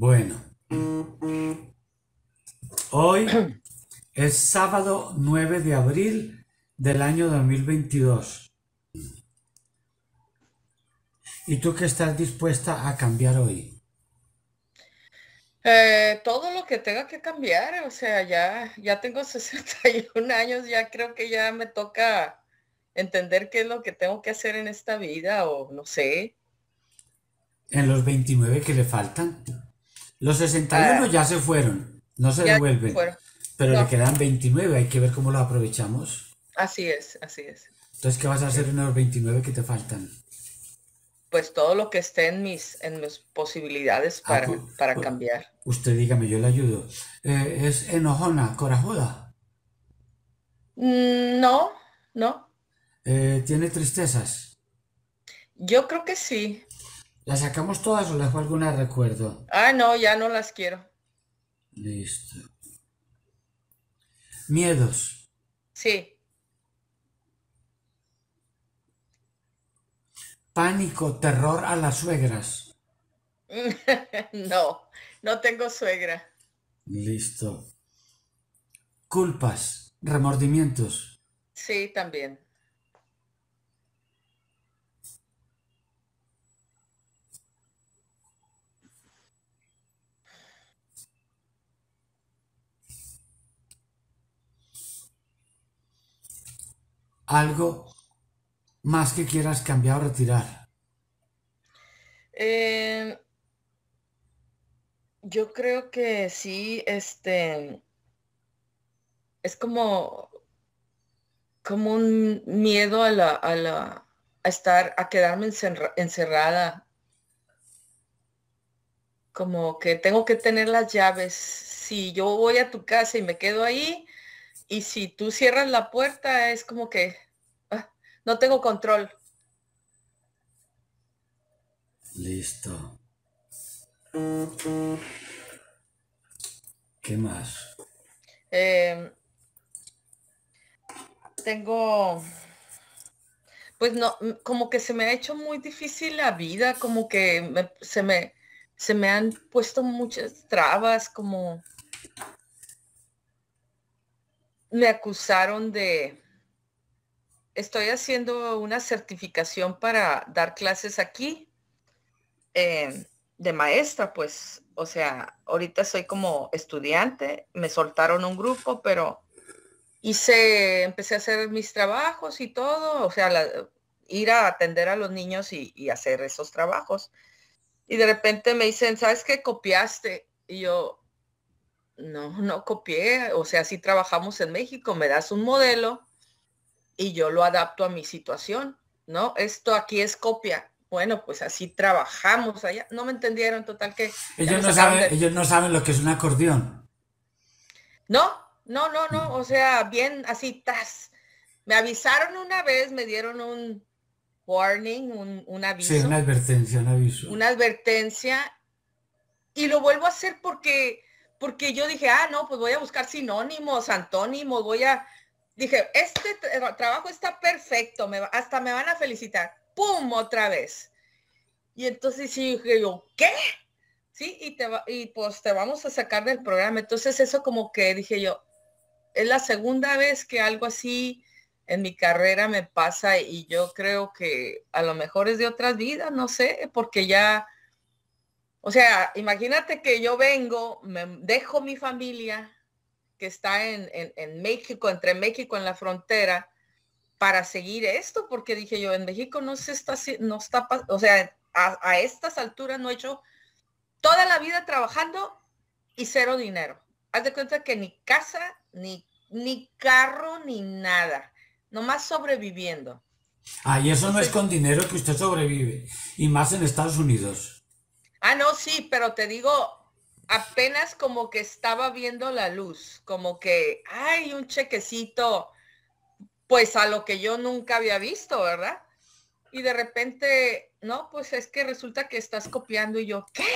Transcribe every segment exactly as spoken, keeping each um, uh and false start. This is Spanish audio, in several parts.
Bueno, hoy es sábado nueve de abril del año dos mil veintidós. ¿Y tú qué estás dispuesta a cambiar hoy? Eh, todo lo que tenga que cambiar, o sea, ya, ya tengo sesenta y un años, ya creo que ya me toca entender qué es lo que tengo que hacer en esta vida, o no sé. En los veintinueve que le faltan. Los sesenta y uno Ah, ya se fueron, no se ya devuelven, fueron. pero le No, quedan veintinueve, hay que ver cómo lo aprovechamos. así es, así es, Entonces, ¿qué vas a así hacer es. en los veintinueve que te faltan? Pues todo lo que esté en mis, en mis posibilidades Ah, para, pu- para pu- cambiar. usted dígame, yo le ayudo. Eh, ¿es enojona, corajuda? Mm, no, no, Eh, ¿tiene tristezas? yo creo que sí. ¿Las sacamos todas o le dejo alguna de recuerdo? Ah, no, ya no las quiero. Listo. Miedos. Sí. Pánico, terror a las suegras. No, no tengo suegra. Listo. Culpas, remordimientos. Sí, también. Algo más que quieras cambiar o retirar. Eh, yo creo que sí, este, es como, como un miedo a la, a la, a estar, a quedarme encerra- encerrada, como que tengo que tener las llaves. Si yo voy a tu casa y me quedo ahí, y si tú cierras la puerta, es como que ah, no tengo control. Listo. ¿Qué más? Eh, tengo, pues no, mm, como que se me ha hecho muy difícil la vida, como que me- se me, se me han puesto muchas trabas, como me acusaron de, estoy haciendo una certificación para dar clases aquí, eh, de maestra, pues, o sea, ahorita soy como estudiante, me soltaron un grupo, pero hice, empecé a hacer mis trabajos y todo, o sea, la- ir a atender a los niños y, y hacer esos trabajos. Y de repente me dicen, ¿sabes qué copiaste? Y yo, no, no copié. O sea, si trabajamos en México, me das un modelo y yo lo adapto a mi situación, ¿no? Esto aquí es copia. Bueno, pues así trabajamos allá. No me entendieron, total que ya Ellos me no sacaron saben, del... ellos no saben lo que es un acordeón. No, no, no, no. O sea, bien así, tas. Me avisaron una vez, me dieron un warning, un, un Sí, una aviso, advertencia, un aviso. una advertencia. Y lo vuelvo a hacer porque, porque yo dije, ah, no, pues voy a buscar sinónimos, antónimos, voy a, dije, este tra trabajo está perfecto, me, hasta me van a felicitar. ¡Pum! Otra vez. Y entonces sí dije yo, ¿qué? Sí, y, te va, y pues te vamos a sacar del programa. Entonces eso como que dije yo, es la segunda vez que algo así en mi carrera me pasa y yo creo que a lo mejor es de otras vidas, no sé, porque ya o sea, imagínate que yo vengo, me dejo mi familia que está en, en, en México, entre México en la frontera, para seguir esto, porque dije yo, en México no se está, no está, o sea, a, a estas alturas no he hecho toda la vida trabajando y cero dinero. Haz de cuenta que ni casa, ni, ni carro, ni nada, nomás sobreviviendo. Ah, y eso no es Entonces, con dinero que usted sobrevive. Y más en Estados Unidos. ah, no, sí, pero te digo, apenas como que estaba viendo la luz, como que hay un chequecito, pues a lo que yo nunca había visto, ¿verdad? Y de repente, no, pues es que resulta que estás copiando y yo, ¿qué?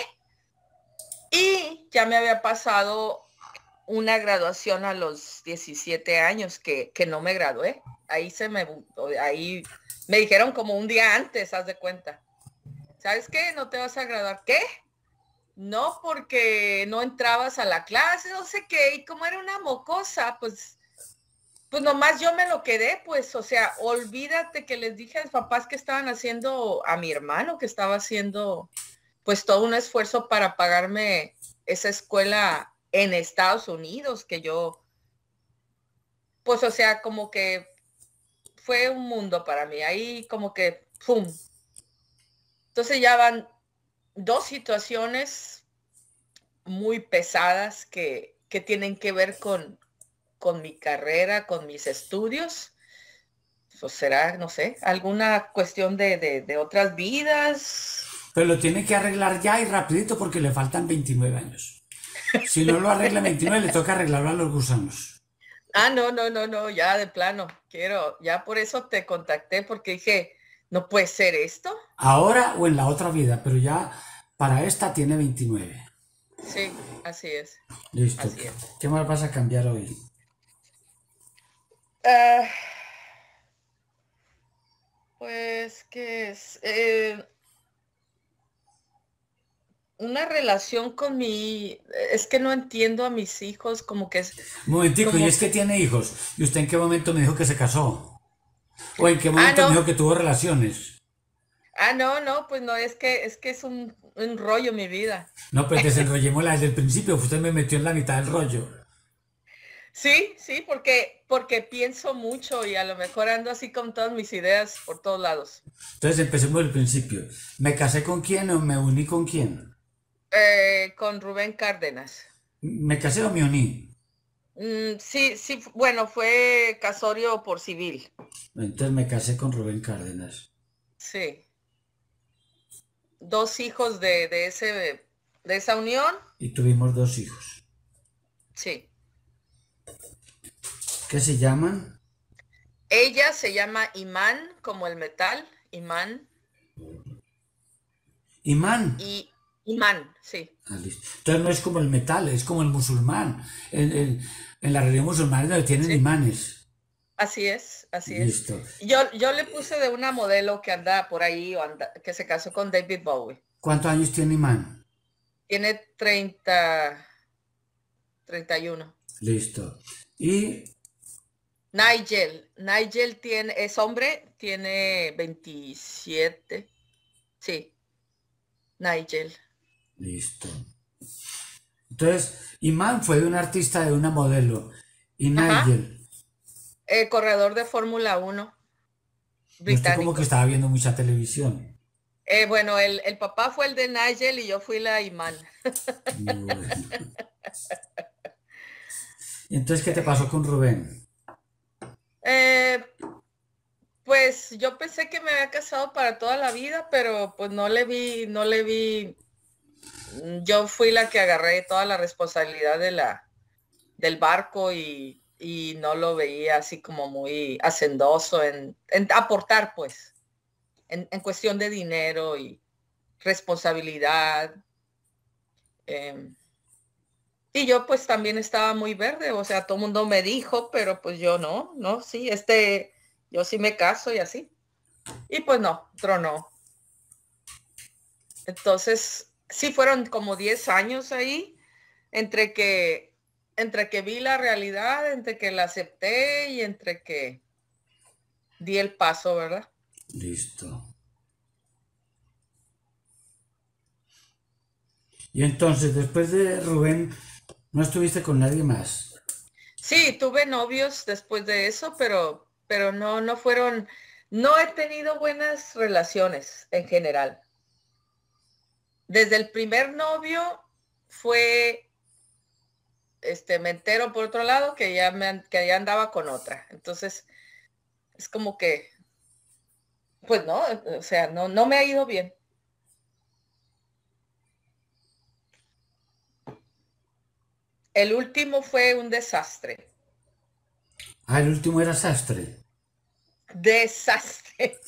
Y ya me había pasado una graduación a los diecisiete años que, que no me gradué. Ahí se me, ahí me dijeron como un día antes, haz de cuenta. ¿Sabes qué? No te vas a graduar. ¿Qué? no, porque no entrabas a la clase, no sé qué, y como era una mocosa, pues, pues nomás yo me lo quedé, pues, o sea, olvídate que les dije a mis papás que estaban haciendo, a mi hermano que estaba haciendo, pues, todo un esfuerzo para pagarme esa escuela en Estados Unidos, que yo, pues, o sea, como que fue un mundo para mí, ahí como que, ¡pum! Entonces ya van dos situaciones muy pesadas que, que tienen que ver con, con mi carrera, con mis estudios. O será, no sé, alguna cuestión de, de, de otras vidas. Pero lo tiene que arreglar ya y rapidito porque le faltan veintinueve años. Si no lo arregla en veintinueve, le toca arreglarlo a los gusanos. Ah, no, no, no, no, ya de plano. Quiero, ya por eso te contacté, porque dije, no puede ser esto. Ahora o en la otra vida, pero ya para esta tiene veintinueve. Sí, así es. Listo. Así es. ¿Qué más vas a cambiar hoy? Uh, pues que es eh, una relación con mi, es que no entiendo a mis hijos, como que es, Un momentico, y como es que que, tiene hijos. ¿Y usted en qué momento me dijo que se casó? ¿O en qué ah, momento me no, dijo que tuvo relaciones? ah, no, no, pues no, es que, es que es un, un rollo mi vida. No, pues desenrollémosla desde el principio. Usted me metió en la mitad del rollo. Sí, sí, porque, porque pienso mucho y a lo mejor ando así con todas mis ideas por todos lados. Entonces empecemos del principio. ¿Me casé con quién o me uní con quién? Eh, con Rubén Cárdenas. ¿Me casé o me uní? Mm, sí, sí, bueno, fue casorio por civil. Entonces me casé con Rubén Cárdenas. Sí. Dos hijos de, de, ese, de esa unión. Y tuvimos dos hijos. Sí. ¿Qué se llaman? Ella se llama Imán, como el metal, Imán. Imán. Y Imán, sí. Ah, listo. Entonces no es como el metal, es como el musulmán. En, en, en la religión musulmana donde tienen Sí. imanes. Así es, así Listo. es. Yo, yo le puse de una modelo que anda por ahí, o anda, que se casó con David Bowie. ¿Cuántos años tiene Imán? Tiene treinta, treinta y uno. Listo. Y Nigel, Nigel tiene, es hombre, tiene veintisiete. Sí, Nigel. listo. Entonces, Imán fue de un artista, de una modelo. Y Ajá. Nigel. El corredor de Fórmula uno Usted como que británico. estaba viendo mucha televisión. Eh, bueno, el, el papá fue el de Nigel y yo fui la Imán. Bueno. Entonces, ¿qué te pasó con Rubén? Eh, pues yo pensé que me había casado para toda la vida, pero pues no le vi, no le vi. Yo fui la que agarré toda la responsabilidad de la, del barco y, y no lo veía así como muy hacendoso en, en aportar, pues, en, en cuestión de dinero y responsabilidad. Eh, y yo pues también estaba muy verde, o sea, todo el mundo me dijo, pero pues yo no, no, sí, este, yo sí me caso y así. Y pues no, tronó. Entonces, sí fueron como diez años ahí, entre que, entre que vi la realidad, entre que la acepté y entre que di el paso, ¿verdad? Listo. Y entonces, después de Rubén, ¿no estuviste con nadie más? Sí, tuve novios después de eso, pero, pero no, no fueron, no he tenido buenas relaciones en general. Desde el primer novio fue, este, me entero por otro lado que ya, me, que ya andaba con otra. Entonces, es como que, pues no, o sea, no, no me ha ido bien. El último fue un desastre. Ah, el último era sastre. Desastre.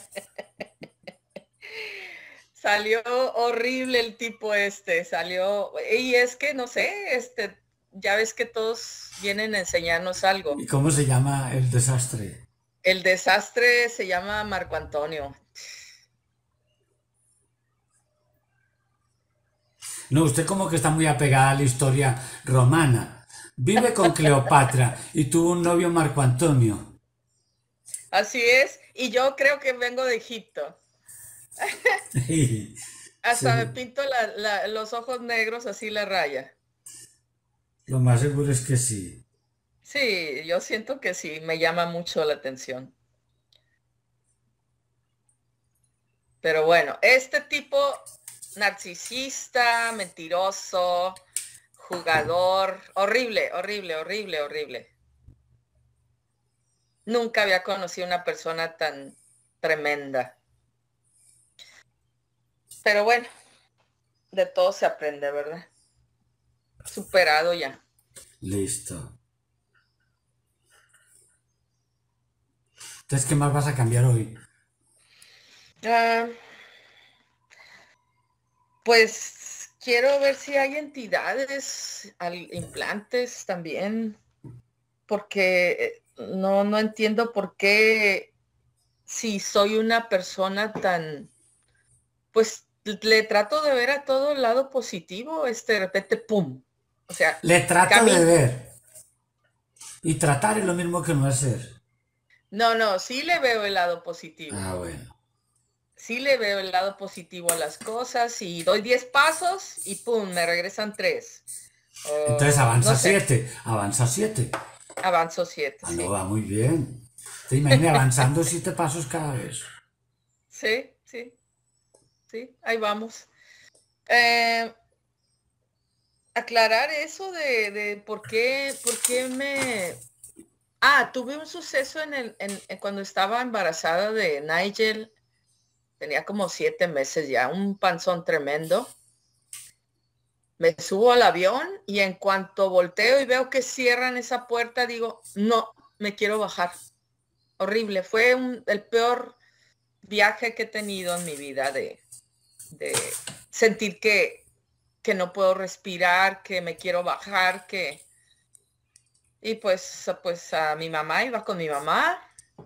Salió horrible el tipo este, salió, y es que no sé, este, ya ves que todos vienen a enseñarnos algo. ¿Y cómo se llama el desastre? El desastre se llama Marco Antonio. No, usted como que está muy apegada a la historia romana. Vive con Cleopatra y tuvo un novio Marco Antonio. Así es, y yo creo que vengo de Egipto. Hasta me Sí, pinto la, la, los ojos negros, así la raya. lo más seguro es que sí. Sí, yo siento que sí, me llama mucho la atención. Pero bueno, este tipo narcisista, mentiroso, jugador, horrible, horrible, horrible, horrible. Nunca había conocido una persona tan tremenda. Pero bueno, de todo se aprende, ¿verdad? Superado ya. Listo. Entonces, ¿qué más vas a cambiar hoy? Ah, pues quiero ver si hay entidades, al- implantes también, porque eh, no, no entiendo por qué si soy una persona tan, pues le trato de ver a todo el lado positivo, este de repente, ¡pum! O sea, Le trato de camino. ver y tratar es lo mismo que no hacer. No, no, sí le veo el lado positivo. Ah, bueno. Sí le veo el lado positivo a las cosas y doy diez pasos y ¡pum! Me regresan tres. Entonces O no avanza sé, siete, avanza siete. avanzo siete, Ah, no, sí. va muy bien. Te imaginas avanzando siete pasos cada vez. Sí, sí, sí, ahí vamos. Eh, aclarar eso de, de por qué, por qué me... Ah, tuve un suceso en el, en, en cuando estaba embarazada de Nigel, tenía como siete meses ya, un panzón tremendo. Me subo al avión y en cuanto volteo y veo que cierran esa puerta, digo, no, me quiero bajar. Horrible, fue un, el peor viaje que he tenido en mi vida de, de sentir que, que no puedo respirar, que me quiero bajar, que... Y pues, pues a mi mamá, iba con mi mamá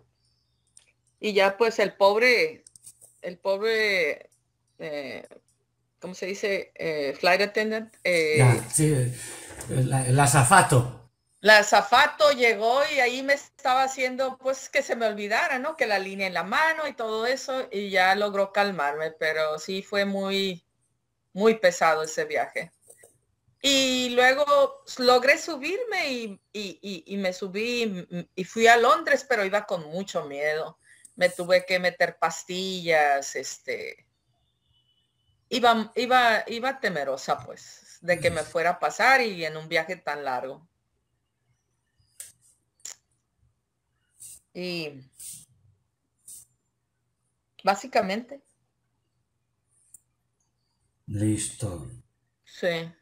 y ya pues el pobre, el pobre, eh, ¿cómo se dice? Eh, flight attendant. Ya, Eh, sí, el, el azafato. la azafato llegó y ahí me estaba haciendo pues que se me olvidara, ¿no? Que la línea en la mano y todo eso y ya logró calmarme, pero sí fue muy, muy pesado ese viaje. Y luego logré subirme y, y, y, y me subí y, y fui a Londres, pero iba con mucho miedo. Me tuve que meter pastillas, este, iba, iba, iba temerosa pues de que me fuera a pasar y en un viaje tan largo. Y básicamente, Listo. sí,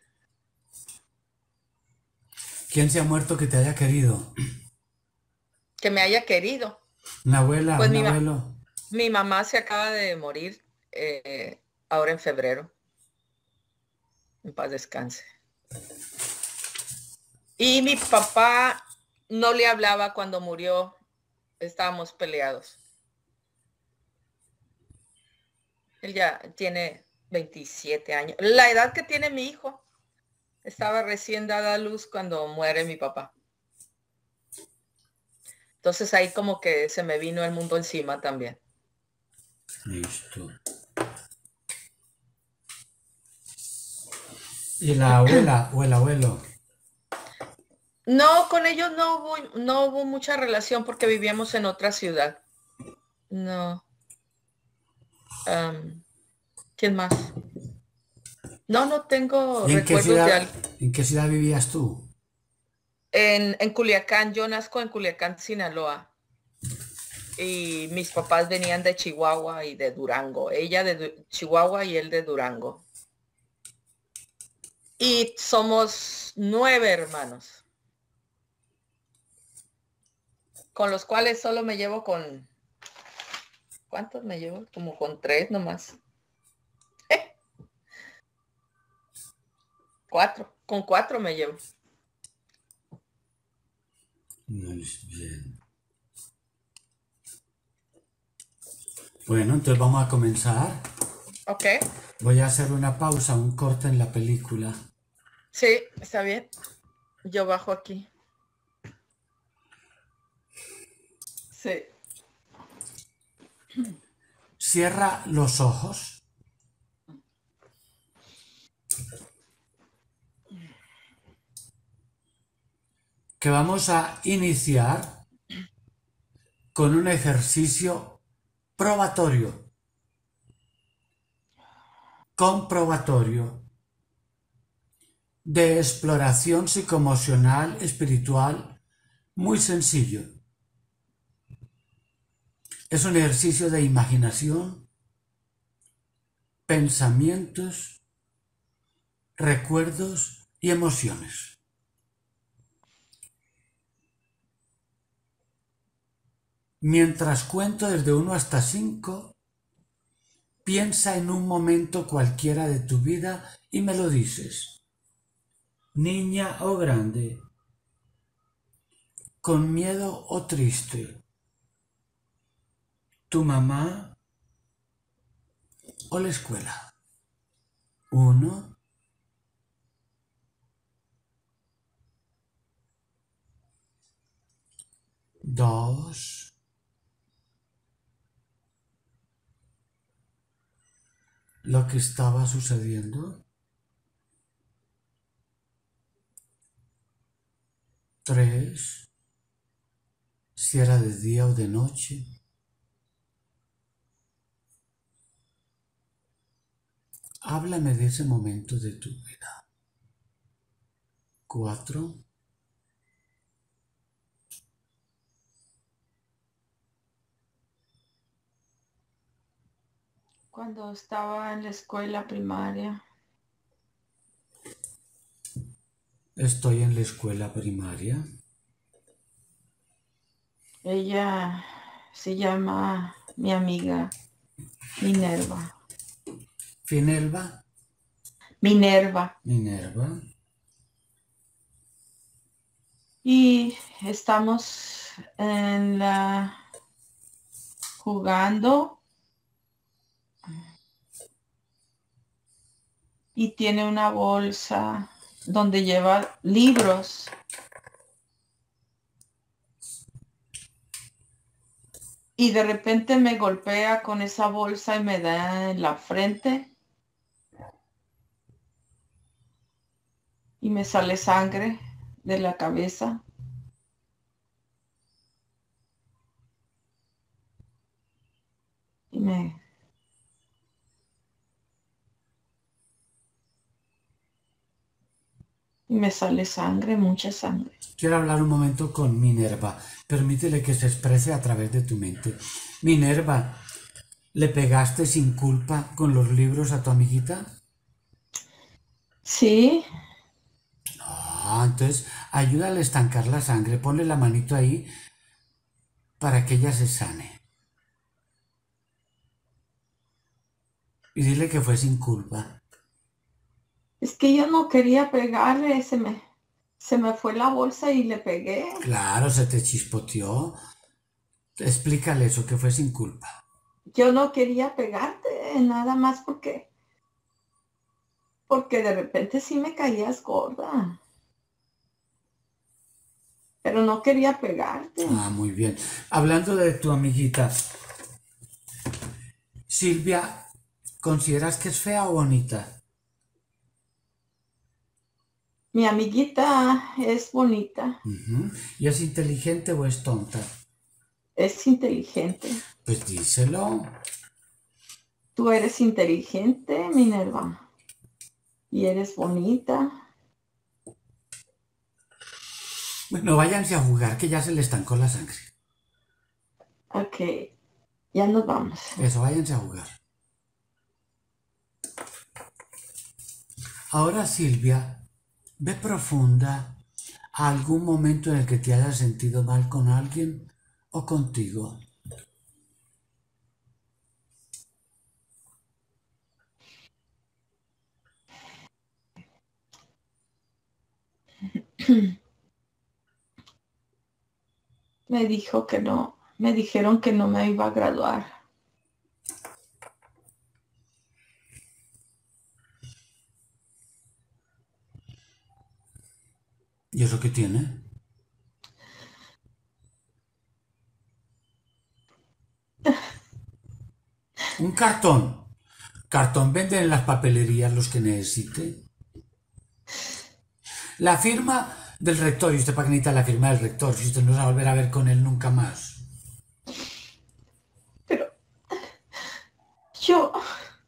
¿Quién se ha muerto que te haya querido? que me haya querido. ¿Una abuela, Pues un mi, ma abuelo? mi mamá se acaba de morir eh, ahora en febrero. En paz descanse. Y mi papá no le hablaba cuando murió. Estábamos peleados. Él ya tiene veintisiete años. La edad que tiene mi hijo. Estaba recién dada a luz cuando muere mi papá. Entonces ahí como que se me vino el mundo encima también. Listo. ¿Y la abuela o el abuelo? No, con ellos no hubo, no hubo mucha relación porque vivíamos en otra ciudad. No. Um, ¿quién más? No, no tengo ¿Y en qué recuerdos de ciudad, alguien. en qué ciudad vivías tú? En, en Culiacán, yo nazco en Culiacán, Sinaloa. Y mis papás venían de Chihuahua y de Durango. Ella de Du- Chihuahua y él de Durango. Y somos nueve hermanos, con los cuales solo me llevo con... ¿Cuántos me llevo? Como con tres nomás. Cuatro. Con cuatro me llevo. Muy bien. Bueno, entonces vamos a comenzar. Ok. Voy a hacer una pausa, un corte en la película. Sí, está bien. Yo bajo aquí. Sí. Cierra los ojos. Que vamos a iniciar con un ejercicio probatorio, comprobatorio, de exploración psicoemocional, espiritual, muy sencillo. Es un ejercicio de imaginación, pensamientos, recuerdos y emociones. Mientras cuento desde uno hasta cinco, piensa en un momento cualquiera de tu vida y me lo dices. Niña o grande, con miedo o triste, tu mamá o la escuela. Uno, dos, lo que estaba sucediendo. Tres, si era de día o de noche. Háblame de ese momento de tu vida. Cuatro, Cuando estaba en la escuela primaria. estoy en la escuela primaria. Ella se llama mi amiga Minerva. Finelva, Minerva. Minerva, Y estamos en la jugando y tiene una bolsa donde lleva libros. Y de repente me golpea con esa bolsa y me da en la frente. Y me sale sangre de la cabeza. Y me... Y me sale sangre, mucha sangre. quiero hablar un momento con Minerva. Permítele que se exprese a través de tu mente. Minerva, ¿le pegaste sin culpa con los libros a tu amiguita? Sí. Ah, entonces ayúdale a estancar la sangre, ponle la manito ahí para que ella se sane. Y dile que fue sin culpa. Es que yo no quería pegarle, se me, se me fue la bolsa y le pegué. Claro, se te chispoteó. Explícale eso, que fue sin culpa. Yo no quería pegarte, nada más porque, porque de repente sí me caías gorda. Pero no quería pegarte. Ah, muy bien. Hablando de tu amiguita, Silvia, ¿consideras que es fea o bonita? Mi amiguita es bonita. Uh-huh. ¿Y es inteligente o es tonta? Es inteligente. Pues díselo. Tú eres inteligente, Minerva. Y eres bonita. Bueno, váyanse a jugar, que ya se le estancó la sangre. Ok, ya nos vamos. Eso, váyanse a jugar. Ahora, Silvia, ve profunda a algún momento en el que te hayas sentido mal con alguien o contigo. Me dijo que no, me dijeron que no me iba a graduar. ¿Y eso qué tiene? Un cartón. Cartón venden en las papelerías los que necesite. La firma del rector. ¿Y usted para qué necesita la firma del rector? Si usted no se va a volver a ver con él nunca más. Pero yo,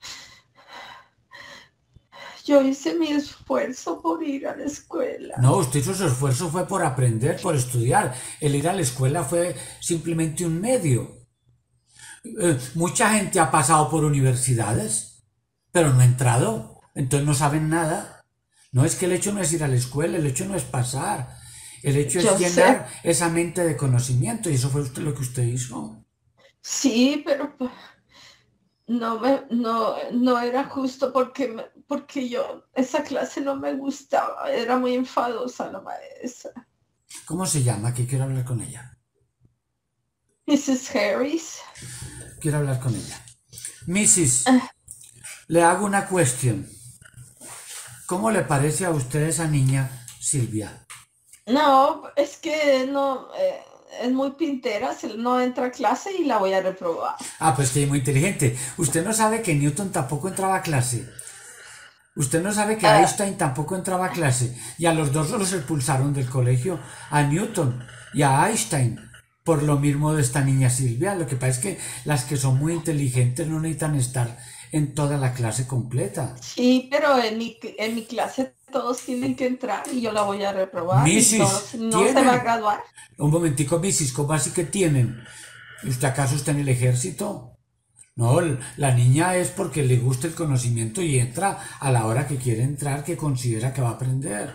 yo hice mi esfuerzo por ir a la escuela. No, usted hizo su esfuerzo fue por aprender, por estudiar. El ir a la escuela fue simplemente un medio. Eh, mucha gente ha pasado por universidades, pero no ha entrado. Entonces no saben nada. No es que el hecho no es ir a la escuela, el hecho no es pasar. El hecho es Yo llenar sé, esa mente de conocimiento y eso fue usted lo que usted hizo. sí, pero pues, no me, no, no era justo porque, me- porque yo, esa clase no me gustaba, era muy enfadosa la maestra. ¿Cómo se llama? Que quiero hablar con ella. missus Harris, Quiero hablar con ella. missus, ah, le hago una cuestión. ¿Cómo le parece a usted esa niña, Silvia? no, es que no, eh, es muy pintera, se- no entra a clase y la voy a reprobar. Ah, pues que es muy inteligente. Usted no sabe que Newton tampoco entraba a clase. Usted no sabe que Ah, Einstein tampoco entraba a clase. Y a los dos los expulsaron del colegio. A Newton y a Einstein. Por lo mismo de esta niña Silvia. Lo que pasa es que las que son muy inteligentes no necesitan estar en toda la clase completa. sí, pero en mi, en mi clase todos tienen que entrar y yo la voy a reprobar y no, missus, no se va a tienen. graduar. Un momentico, missus, ¿cómo así que tienen? ¿Y usted acaso está en el ejército? No, la niña es porque le gusta el conocimiento y entra a la hora que quiere entrar, que considera que va a aprender.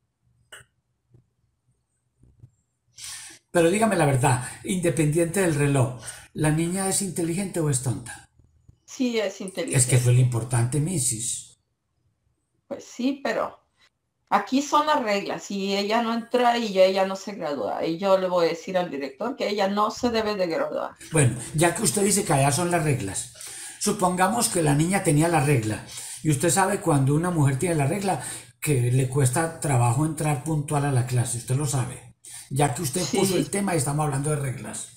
Pero dígame la verdad, independiente del reloj, ¿la niña es inteligente o es tonta? Sí, es Es que eso es lo inteligente. importante, missus. Pues sí, pero aquí son las reglas y ella no entra y ella no se gradúa. Y yo le voy a decir al director que ella no se debe de graduar. Bueno, ya que usted dice que allá son las reglas, supongamos que la niña tenía la regla. Y usted sabe cuando una mujer tiene la regla que le cuesta trabajo entrar puntual a la clase, usted lo sabe. Ya que usted puso el Sí, tema y estamos hablando de reglas.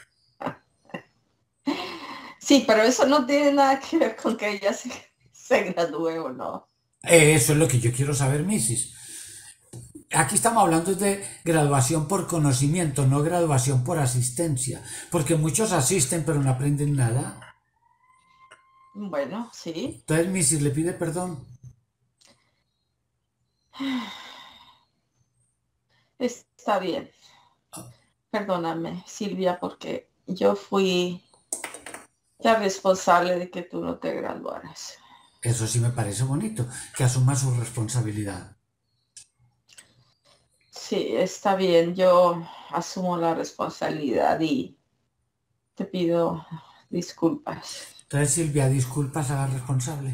sí, pero eso no tiene nada que ver con que ella se, se gradúe o no. Eso es lo que yo quiero saber, missus. Aquí estamos hablando de graduación por conocimiento, no graduación por asistencia, porque muchos asisten pero no aprenden nada. Bueno, sí. Entonces, missus le pide perdón. Está bien. Perdóname, Silvia, porque yo fui la responsable de que tú no te graduaras. Eso sí me parece bonito, que asuma su responsabilidad. Sí, está bien. Yo asumo la responsabilidad y te pido disculpas. Entonces, Silvia, disculpas a la responsable.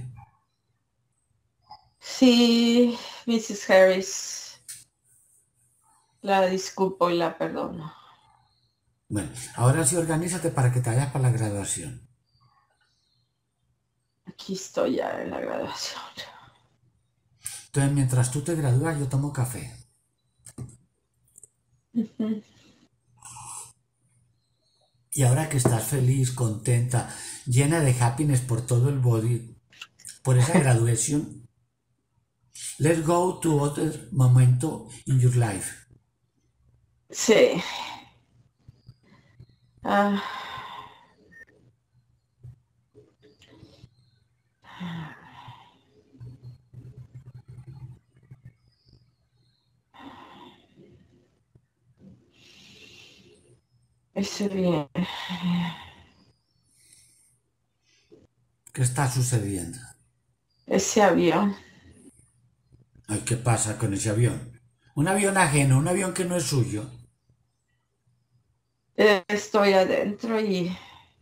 Sí, missus Harris, la disculpo y la perdono. Bueno, ahora sí organízate para que te vayas para la graduación. Aquí estoy ya en la graduación. Entonces, mientras tú te gradúas, yo tomo café. Ujú. Y ahora que estás feliz, contenta, llena de happiness por todo el body, por esa graduación, let's go to other momento in your life. Sí. Ah, ese bien. ¿Qué está sucediendo? Ese avión. Ay, ¿qué pasa con ese avión? Un avión ajeno, un avión que no es suyo. Eh, Estoy adentro y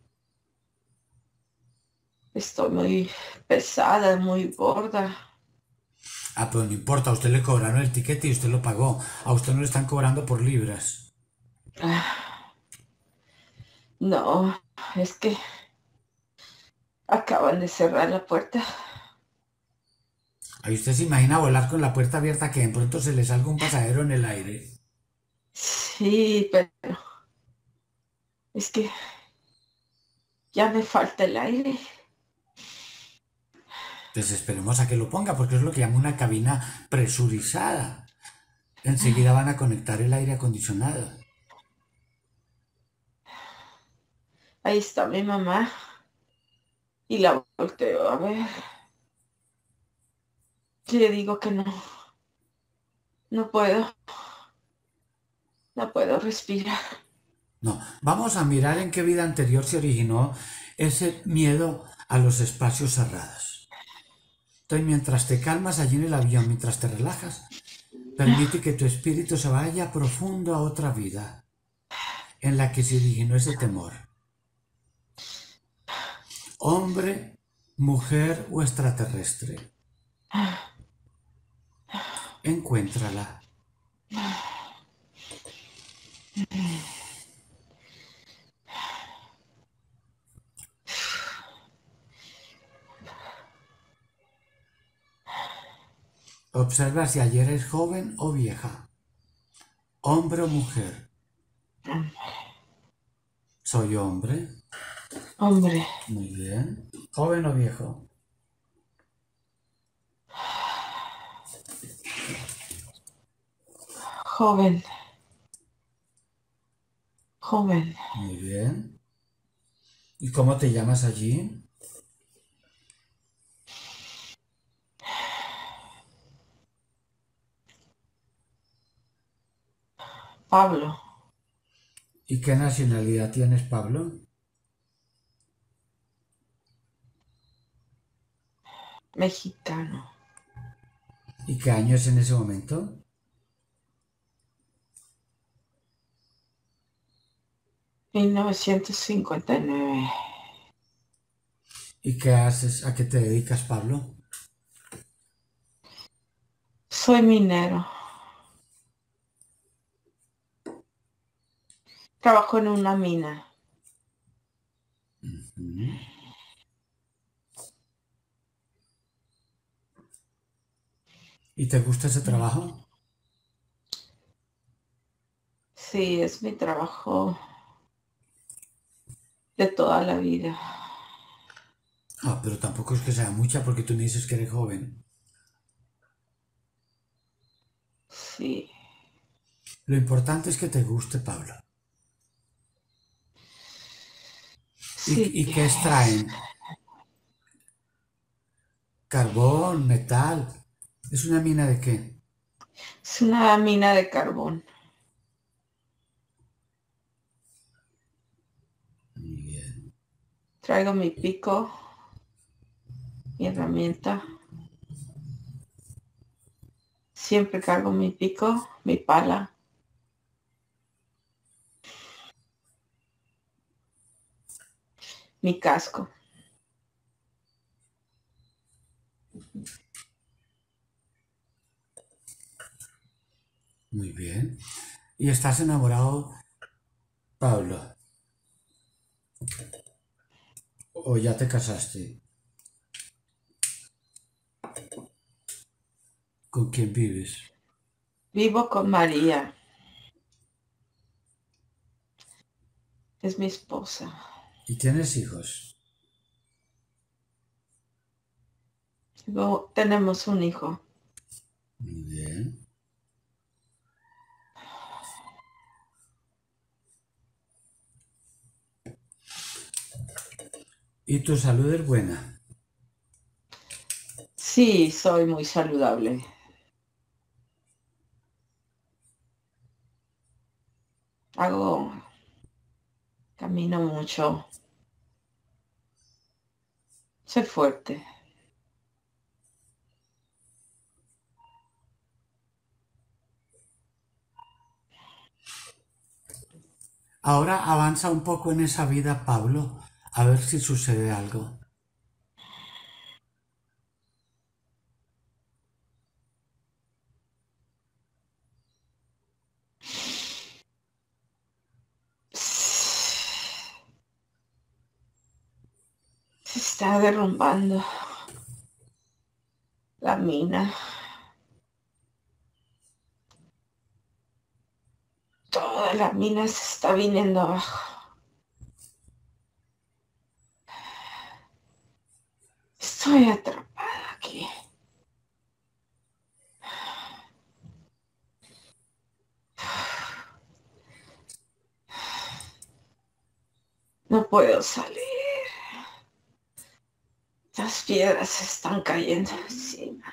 estoy muy pesada, muy gorda. Ah, pero no importa, a usted le cobraron el tiquete y usted lo pagó. A usted no le están cobrando por libras. Ah, no, es que acaban de cerrar la puerta. Ahí usted se imagina volar con la puerta abierta que de pronto se le salga un pasajero en el aire. Sí, pero es que ya me falta el aire. Pues esperemos a que lo ponga, porque es lo que llama una cabina presurizada. Enseguida van a conectar el aire acondicionado. Ahí está mi mamá. Y la volteo a ver. Y le digo que no. No puedo. No puedo respirar. No, vamos a mirar en qué vida anterior se originó ese miedo a los espacios cerrados. Entonces, mientras te calmas allí en el avión, mientras te relajas, permite que tu espíritu se vaya profundo a otra vida en la que se originó ese temor. Hombre, mujer o extraterrestre. Encuéntrala. Observa si ayer es joven o vieja, hombre o mujer. Soy hombre. Hombre. Muy bien. ¿Joven o viejo? Joven. Joven. Muy bien. ¿Y cómo te llamas allí? Pablo. ¿Y qué nacionalidad tienes, Pablo? Mexicano. ¿Y qué año es en ese momento? mil novecientos cincuenta y nueve. ¿Y qué haces? ¿A qué te dedicas, Pablo? Soy minero. Trabajo en una mina. Uh-huh. ¿Y te gusta ese trabajo? Sí, es mi trabajo de toda la vida. Ah, pero tampoco es que sea mucha porque tú me dices que eres joven. Sí. Lo importante es que te guste, Pablo. Sí. ¿Y, y qué extraen? ¿Carbón, metal? ¿Es una mina de qué? Es una mina de carbón. Muy bien. Traigo mi pico, mi herramienta. Siempre cargo mi pico, mi pala. Mi casco. Muy bien. ¿Y estás enamorado, Pablo? ¿O ya te casaste? ¿Con quién vives? Vivo con María. Es mi esposa. ¿Y tienes hijos? Luego tenemos un hijo. Muy bien. ¿Y tu salud es buena? Sí, soy muy saludable. Hago, camino mucho. Soy fuerte. Ahora avanza un poco en esa vida, Pablo, a ver si sucede algo. Se está derrumbando la mina. Toda la mina se está viniendo abajo. Estoy atrapada aquí. No puedo salir. Las piedras se están cayendo encima.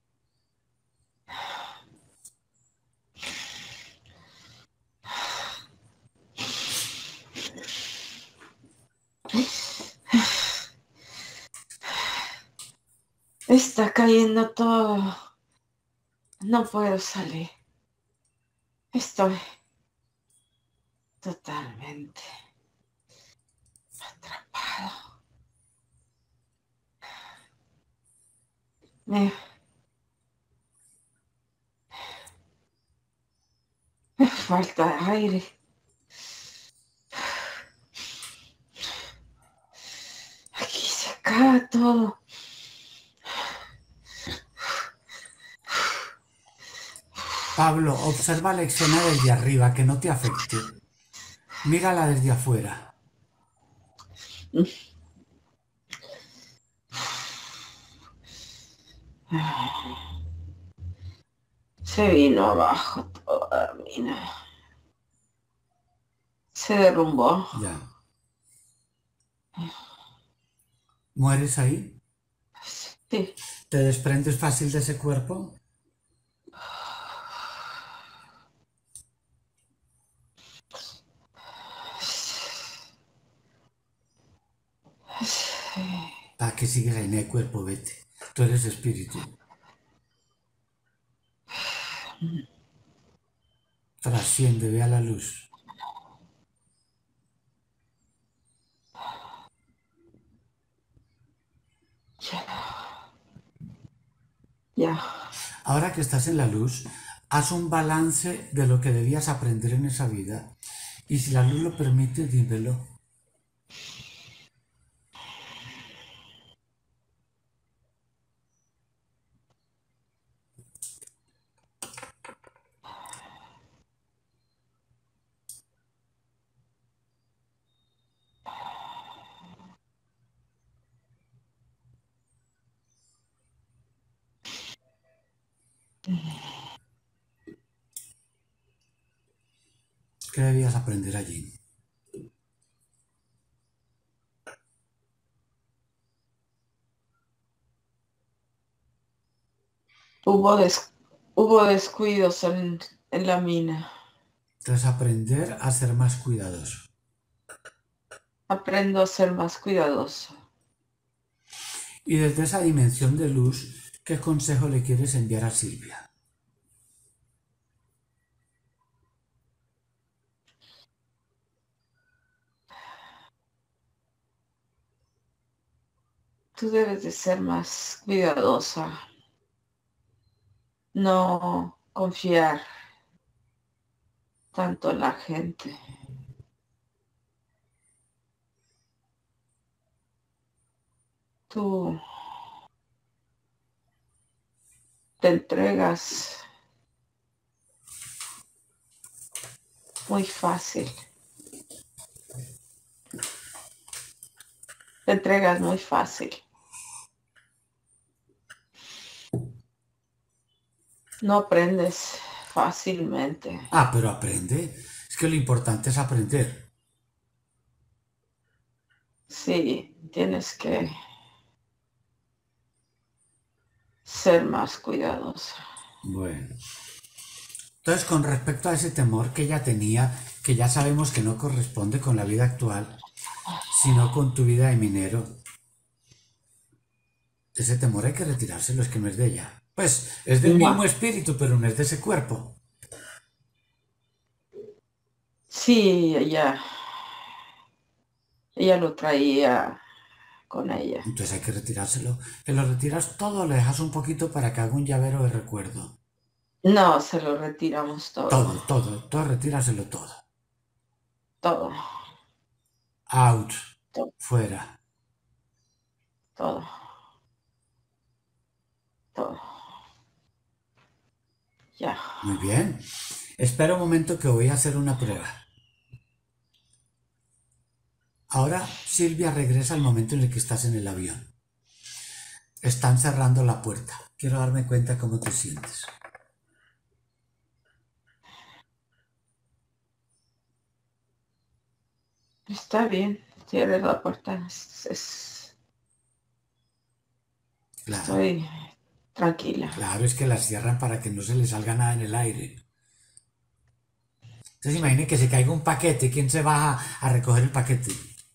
Está cayendo todo. No puedo salir. Estoy totalmente atrapado. Me, me falta aire. Aquí se acaba todo. Pablo, observa la escena desde arriba, que no te afecte. Mírala desde afuera. Se vino abajo toda la mina. Se derrumbó. Ya. ¿Mueres ahí? Sí. ¿Te desprendes fácil de ese cuerpo? ¿Para qué sigues ahí en el cuerpo? Vete. Tú eres espíritu. Trasciende, ve a la luz. Ya. Ya. Ahora que estás en la luz, haz un balance de lo que debías aprender en esa vida. Y si la luz lo permite, dímelo. ¿Qué debías aprender allí? Hubo, des, hubo descuidos en, en la mina. Entonces aprender a ser más cuidadoso. Aprendo a ser más cuidadoso. Y desde esa dimensión de luz, ¿qué consejo le quieres enviar a Silvia? Tú debes de ser más cuidadosa. No confiar tanto en la gente. Tú te entregas muy fácil. Te entregas muy fácil. No aprendes fácilmente. Ah, pero aprende. Es que lo importante es aprender. Sí, tienes que ser más cuidadosa. Bueno. Entonces, con respecto a ese temor que ella tenía, que ya sabemos que no corresponde con la vida actual, sino con tu vida de minero, ese temor hay que retirárselo, es que no es de ella. Pues es del mismo No. espíritu, pero no es de ese cuerpo. Sí, ella, ella lo traía con ella. Entonces hay que retirárselo. Que lo retiras todo, lo dejas un poquito para que haga un llavero de recuerdo. No, se lo retiramos todo. Todo, todo, todo, retíraselo todo. Todo. Out. Todo. Fuera. Todo. Todo. Ya. Muy bien. Espera un momento que voy a hacer una prueba. Ahora, Silvia, regresa al momento en el que estás en el avión. Están cerrando la puerta. Quiero darme cuenta cómo te sientes. Está bien. Cierre la puerta. Es, es... Claro. Estoy tranquila. Claro, es que la cierran para que no se le salga nada en el aire. Entonces imagine que se caiga un paquete. ¿Quién se va a, a recoger el paquete?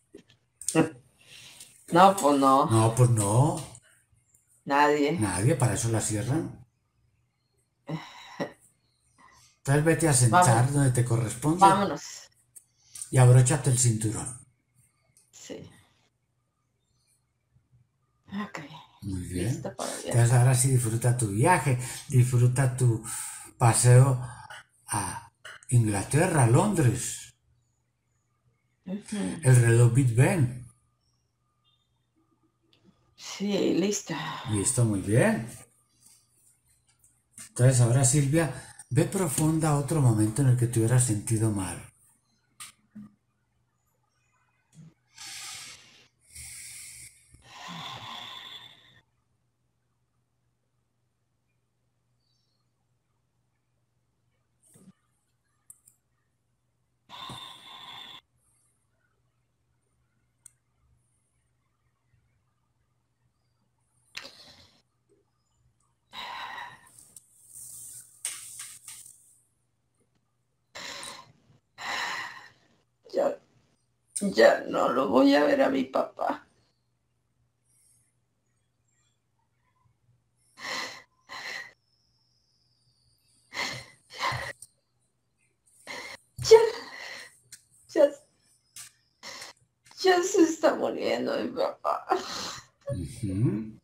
No, pues no. No, pues no. Nadie. Nadie, para eso la cierran. Entonces vete a sentar Vámonos. donde te corresponde Vámonos. y abróchate el cinturón. Sí. Ok. Muy bien. Lista para el viaje. Entonces ahora sí disfruta tu viaje, disfruta tu paseo a Inglaterra, a Londres, Ujú. el reloj Big Ben. Sí, lista. Listo, muy bien. Entonces ahora, Silvia, ve profunda a otro momento en el que te hubieras sentido mal. Ya, ya no lo voy a ver a mi papá. Ya, ya, ya se está muriendo mi papá. Uh-huh.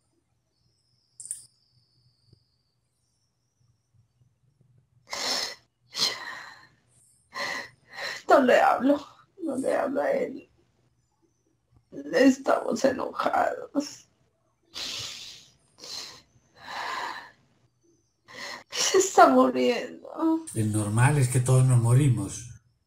No le hablo, no le hablo a él. Estamos enojados. Se está muriendo. El normal es que todos nos morimos.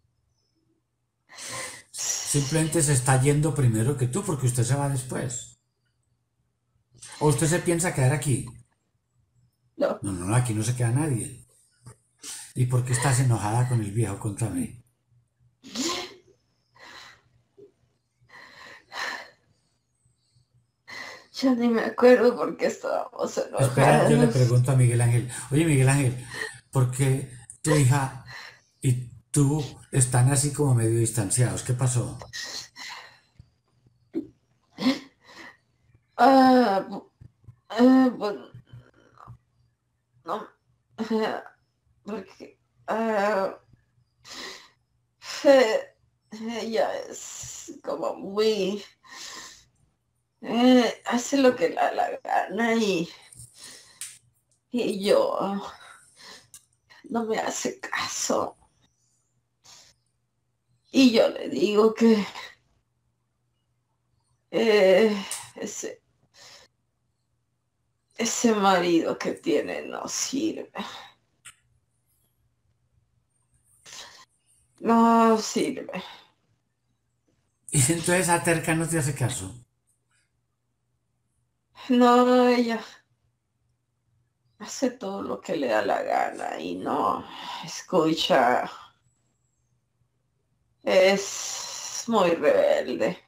Simplemente se está yendo primero que tú porque usted se va después. ¿O usted se piensa quedar aquí? No, No, no, aquí no se queda nadie. ¿Y por qué estás enojada con el viejo? Cuéntame. ya ni me acuerdo por qué estábamos enojados. Espera, yo le pregunto a Miguel Ángel. Oye, Miguel Ángel, ¿por qué tu hija y tú están así como medio distanciados? ¿Qué pasó? Ah, eh, bueno, no, eh, porque ah, eh, ella es como muy, eh, hace lo que le da la gana y, y yo no me hace caso. Y yo le digo que eh, ese, ese marido que tiene no sirve. No sirve. Y entonces a Terca no te hace caso. No, ella hace todo lo que le da la gana y no escucha. Es muy rebelde.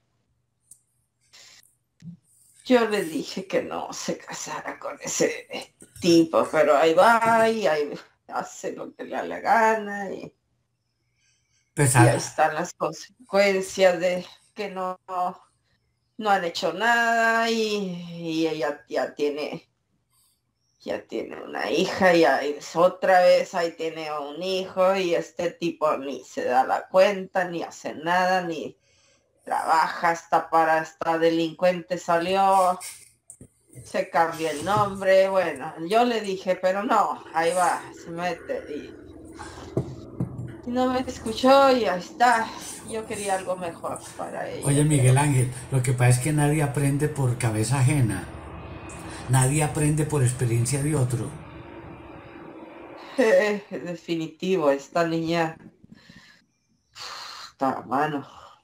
Yo le dije que no se casara con ese tipo, pero ahí va y ahí hace lo que le da la gana y, Pues y ahí a- están las consecuencias de que no, no han hecho nada y, y ella ya tiene ya tiene una hija y ahí es otra vez, ahí tiene un hijo y este tipo ni se da la cuenta, ni hace nada, ni trabaja, hasta para esta delincuente salió, se cambia el nombre, bueno, yo le dije, pero no, ahí va, se mete y, y no me escuchó y ahí está, yo quería algo mejor para ella. Oye, Miguel Ángel, lo que pasa es que nadie aprende por cabeza ajena. Nadie aprende por experiencia de otro. Eh, definitivo, esta niña está a mano.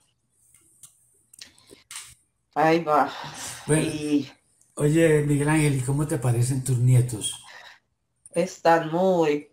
Ahí va. Bueno, Y oye, Miguel Ángel, ¿y cómo te parecen tus nietos? están muy,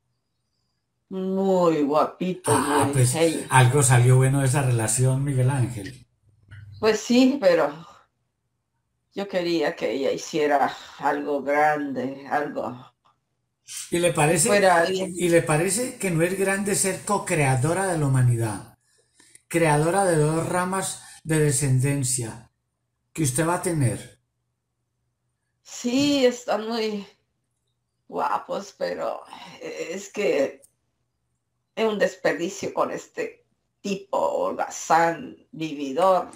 muy guapitos, Ah, muy. pues Hey, algo salió bueno de esa relación, Miguel Ángel. pues sí, pero yo quería que ella hiciera algo grande, algo ¿Y le que parece, fuera alguien. y le parece que no es grande ser co-creadora de la humanidad, creadora de dos ramas de descendencia que usted va a tener? Sí, están muy guapos, pero es que es un desperdicio con este tipo holgazán, vividor,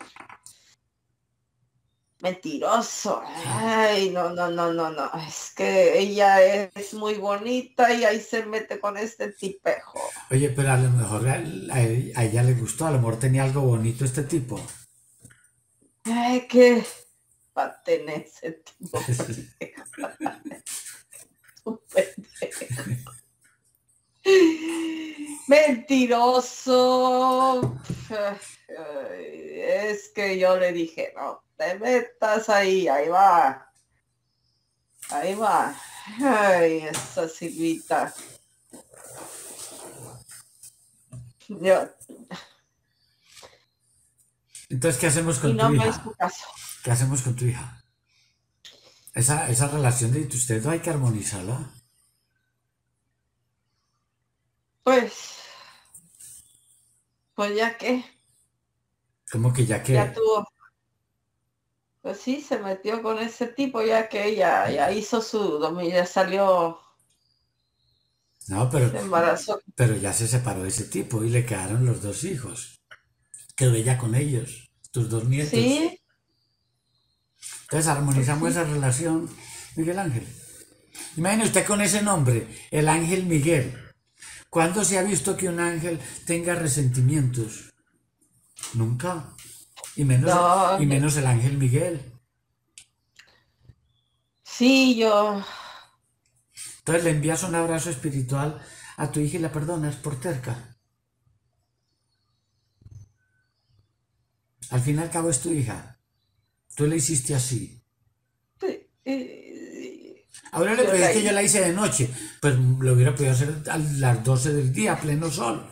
mentiroso. Ay, no, no, no, no, no. Es que ella es muy bonita y ahí se mete con este tipejo. Oye, pero a lo mejor a, a- a ella le gustó, a lo mejor tenía algo bonito este tipo. Ay, que va a tener ese tipo pendejo. Un pendejo. Mentiroso. Ay, es que yo le dije, no te metas ahí, ahí va. Ahí va. Ay, esa Silvita. Yo, Entonces, ¿qué hacemos y con tu no me hizo hija? caso. ¿Qué hacemos con tu hija? Esa, esa relación de ustedes hay que armonizarla. Pues, pues ya que, Como que ya ya que... tuvo, pues sí, se metió con ese tipo, ya que ella ya hizo su dominio, ya salió, No, pero, se embarazó. pero ya se separó de ese tipo y le quedaron los dos hijos. Quedó ella con ellos, tus dos nietos. Sí, Entonces pues armonizamos sí. esa relación, Miguel Ángel. Imagine usted con ese nombre, el ángel Miguel. ¿Cuándo se ha visto que un ángel tenga resentimientos? Nunca. Y menos, No, y menos el ángel Miguel. sí, yo, Entonces le envías un abrazo espiritual a tu hija y la perdonas por terca. Al fin y al cabo es tu hija. Tú le hiciste así. sí, y- Ahora le yo pedí la, que yo la hice de noche. Pues lo hubiera podido hacer a las doce del día, a pleno sol.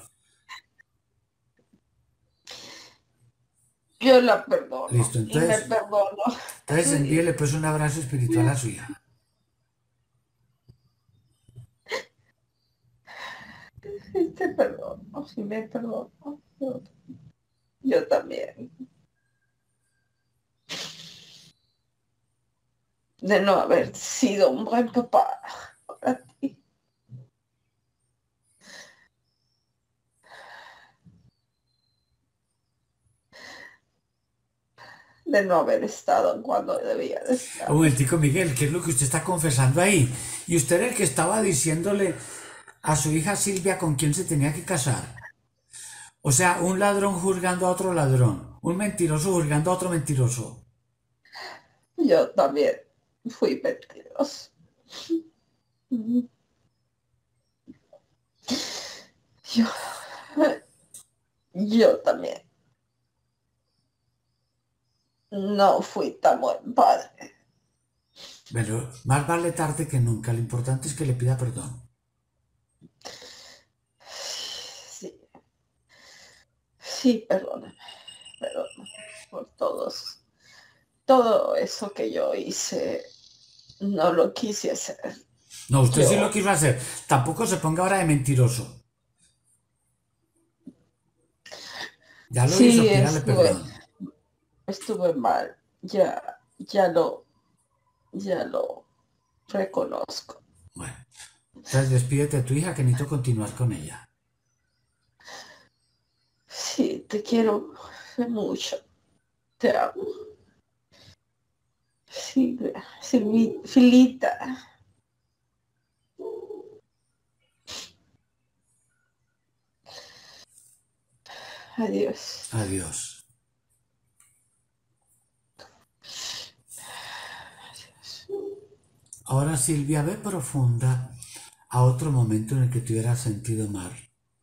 yo la perdono Listo, y me entonces, perdono. entonces Sí, envíele pues un abrazo espiritual a su hija. sí, te perdono, sí me perdono. Yo, yo también. De no haber sido un buen papá para ti, de no haber estado cuando debía de Un estar. momentico, Miguel, ¿qué es lo que usted está confesando ahí? Y usted era el que estaba diciéndole a su hija Silvia con quién se tenía que casar. O sea, un ladrón juzgando a otro ladrón. Un mentiroso juzgando a otro mentiroso. Yo también fui mentiroso. Yo, yo también no fui tan buen padre. Pero más vale tarde que nunca. Lo importante es que le pida perdón. Sí, sí, perdóname, perdóname por todos. Todo eso que yo hice, no lo quise hacer. No, usted sí lo Yo, quiso hacer. Tampoco se ponga ahora de mentiroso. Ya lo sí, hizo, pídale estuve, perdón. estuve mal. Ya, ya lo, ya lo reconozco. Bueno, entonces despídete de tu hija que necesito continuar con ella. Sí, te quiero mucho. Te amo. Sí, sí, mi filita. Adiós. Adiós. Ahora Silvia, ve profunda. a otro momento en el que te hubieras sentido mal.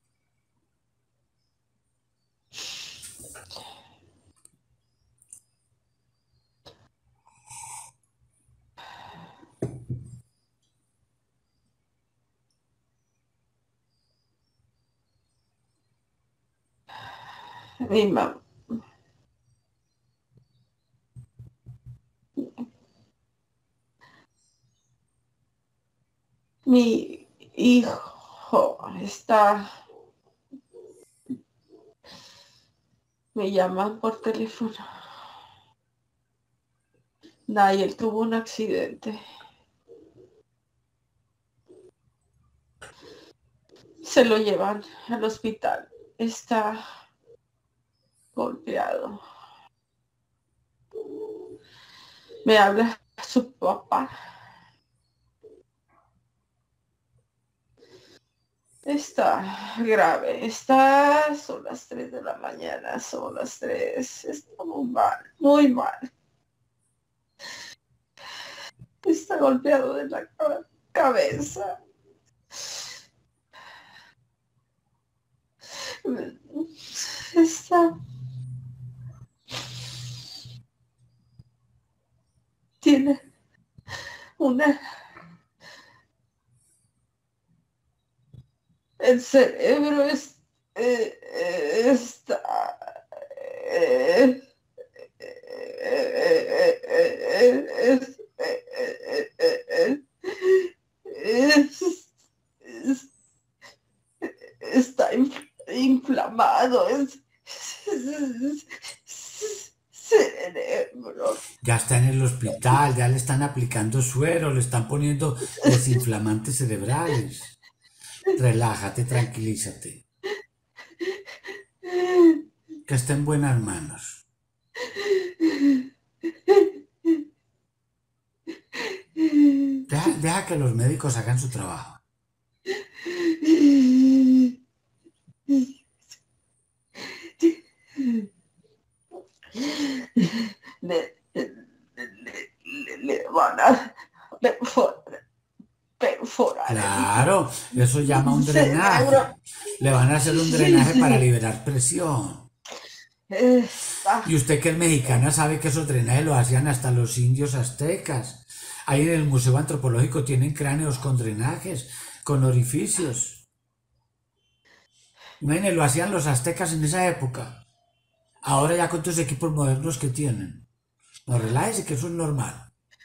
Mi mamá. Mi hijo está... Me llaman por teléfono. Nayel tuvo un accidente. Se lo llevan al hospital. Está golpeado. Me habla su papá. Está grave. Está, son las tres de la mañana, son las tres. Está muy mal, muy mal. Está golpeado de la cabeza. Está... Tiene una... El cerebro es, eh, está... Eh, eh, eh, es, está inflamado. Es, cerebro. Ya está en el hospital, ya le están aplicando suero, le están poniendo desinflamantes cerebrales. Relájate, tranquilízate. Que está en buenas manos. Deja, deja que los médicos hagan su trabajo. Le, le, le, le van a perforar. perforar Claro, eso llama un drenaje. Le van a hacer un drenaje sí, para sí. liberar presión. Está. Y usted que es mexicana sabe que esos drenajes los hacían hasta los indios aztecas. Ahí en el Museo Antropológico tienen cráneos con drenajes, con orificios. Imagínense, lo hacían los aztecas en esa época. Ahora ya con tus equipos modernos que tienen. No, relájese que eso es normal.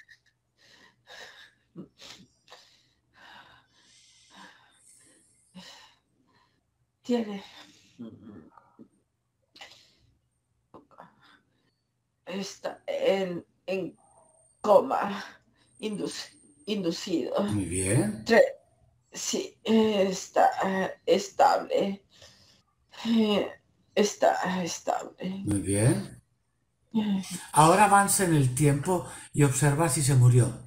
Tiene... Está en, en coma induc, inducido. Muy bien. Sí, está estable. Está estable. Muy bien. Ahora avanza en el tiempo y observa si se murió.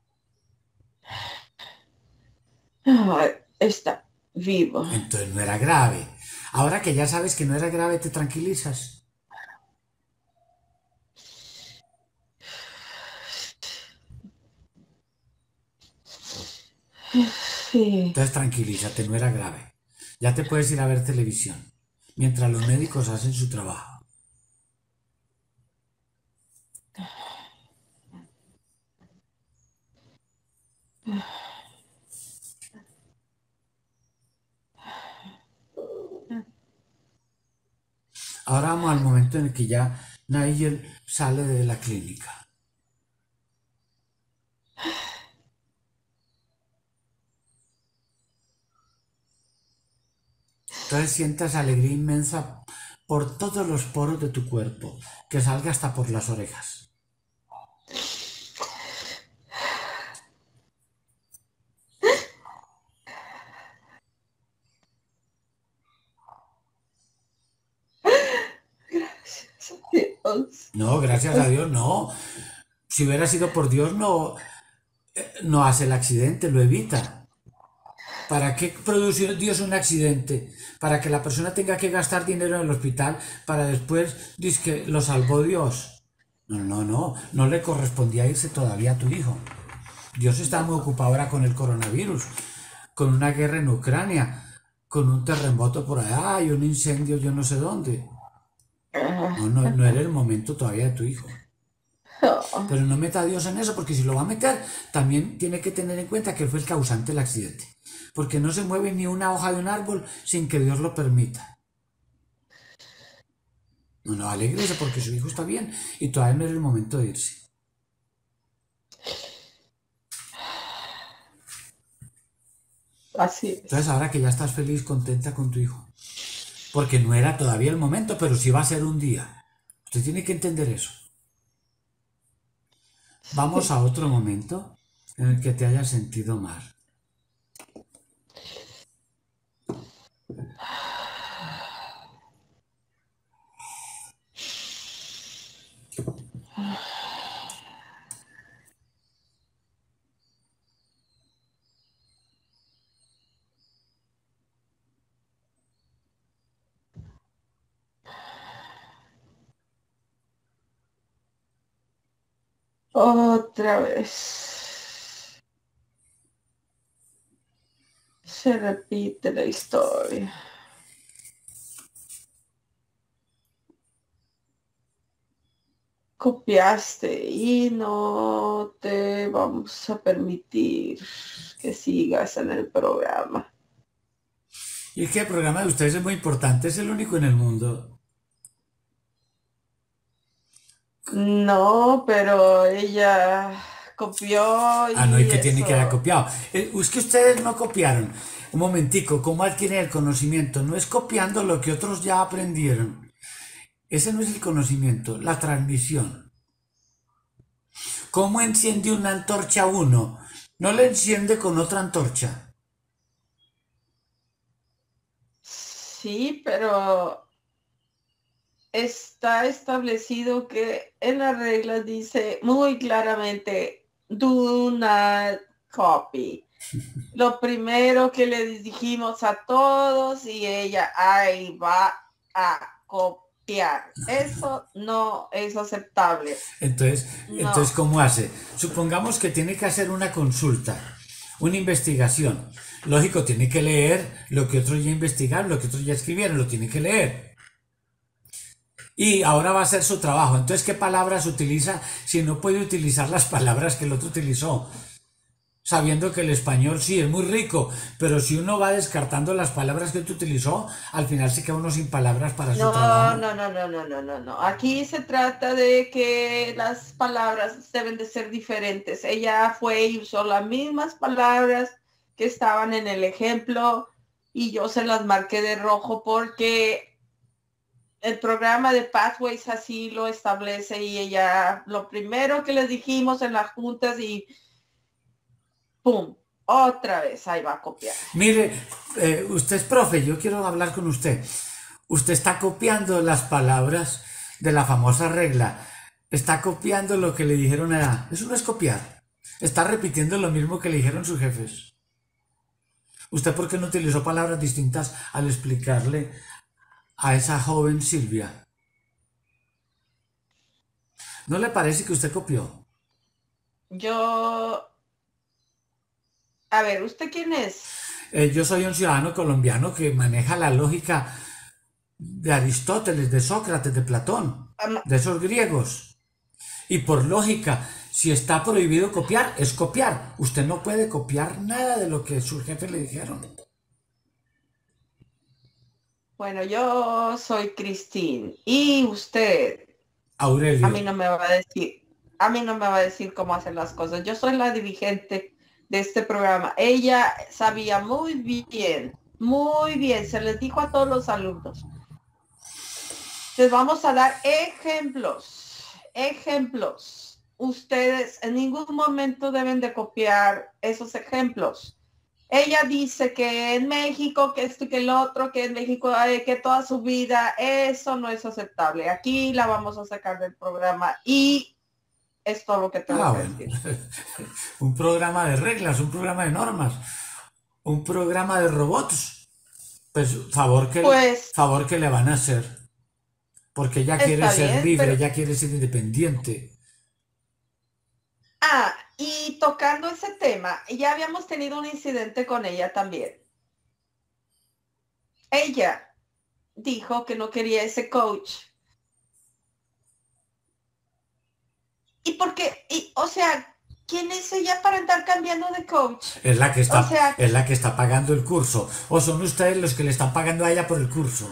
Está vivo. Entonces no era grave. Ahora que ya sabes que no era grave, te tranquilizas. Sí. Entonces tranquilízate, no era grave. Ya te puedes ir a ver televisión, mientras los médicos hacen su trabajo. Ahora vamos al momento en el que ya Nigel sale de la clínica. Entonces sientas alegría inmensa por todos los poros de tu cuerpo, que salga hasta por las orejas. Gracias a Dios. No, gracias a Dios, no. Si hubiera sido por Dios, no, no hace el accidente, lo evita. ¿Para qué produce Dios un accidente? Para que la persona tenga que gastar dinero en el hospital para después decir que lo salvó Dios. No, no, no, no le correspondía irse todavía a tu hijo. Dios está muy ocupado ahora con el coronavirus. con una guerra en Ucrania, con un terremoto por allá y un incendio yo no sé dónde. No, no, no era el momento todavía de tu hijo. Pero no meta a Dios en eso, porque si lo va a meter, también tiene que tener en cuenta que él fue el causante del accidente. Porque no se mueve ni una hoja de un árbol sin que Dios lo permita. No, no, alégrese porque su hijo está bien y todavía no era el momento de irse. Así es. Entonces ahora que ya estás feliz, contenta con tu hijo. Porque no era todavía el momento, pero sí va a ser un día. Usted tiene que entender eso. Vamos a otro momento en el que te hayas sentido mal. Otra vez. Se repite la historia. Copiaste y no te vamos a permitir que sigas en el programa. Y es que el programa de ustedes es muy importante, es el único en el mundo. No, pero ella copió y Ah, no, y que tiene eso. que haber copiado. Eh, Es que ustedes no copiaron. Un momentico, ¿cómo adquieren el conocimiento? No es copiando lo que otros ya aprendieron. Ese no es el conocimiento, la transmisión. ¿Cómo enciende una antorcha uno? No la enciende con otra antorcha. Sí, pero está establecido que en las reglas dice muy claramente, do not copy. Lo primero que le dijimos a todos y ella ahí va a copiar. Eso no es aceptable. Entonces, No. entonces, ¿cómo hace? Supongamos que tiene que hacer una consulta, una investigación. Lógico, tiene que leer lo que otros ya investigaron, lo que otros ya escribieron, lo tiene que leer. Y ahora va a hacer su trabajo. Entonces, ¿qué palabras utiliza si no puede utilizar las palabras que el otro utilizó? Sabiendo que el español sí es muy rico, pero si uno va descartando las palabras que tú utilizó, al final se queda uno sin palabras para su No, trabajo. no, no, no, no, no, no, no. Aquí se trata de que las palabras deben de ser diferentes. Ella fue y usó las mismas palabras que estaban en el ejemplo y yo se las marqué de rojo porque el programa de Pathways así lo establece y ella, lo primero que les dijimos en las juntas y ¡pum! Otra vez ahí va a copiar. Mire, eh, usted es profe, yo quiero hablar con usted. Usted está copiando las palabras de la famosa regla. Está copiando lo que le dijeron a... Eso no es copiar. Está repitiendo lo mismo que le dijeron sus jefes. ¿Usted por qué no utilizó palabras distintas al explicarle a esa joven Silvia? ¿No le parece que usted copió? Yo... A ver, ¿usted quién es? Eh, yo soy un ciudadano colombiano que maneja la lógica de Aristóteles, de Sócrates, de Platón, Um, de esos griegos. Y por lógica, si está prohibido copiar, es copiar. Usted no puede copiar nada de lo que sus jefes le dijeron. Bueno, yo soy Cristín y usted Aurelio. a mí no me va a decir, a mí no me va a decir cómo hacer las cosas. Yo soy la dirigente de este programa. Ella sabía muy bien, muy bien, se les dijo a todos los alumnos. Les vamos a dar ejemplos, ejemplos. Ustedes en ningún momento deben de copiar esos ejemplos. Ella dice que en México, que esto y que el otro, que en México, eh, que toda su vida, eso no es aceptable. Aquí la vamos a sacar del programa y es todo lo que tengo Ah, que bueno. decir. Un programa de reglas, un programa de normas, un programa de robots. Pues favor que, Pues, favor que le van a hacer. Porque ella quiere está ser bien, libre, pero- ella quiere ser independiente. Ah, y y tocando ese tema, ya habíamos tenido un incidente con ella también. Ella dijo que no quería ese coach. ¿Y por qué? Y, o sea, ¿quién es ella para andar cambiando de coach? Es la que está, O sea, es la que está pagando el curso. ¿O son ustedes los que le están pagando a ella por el curso?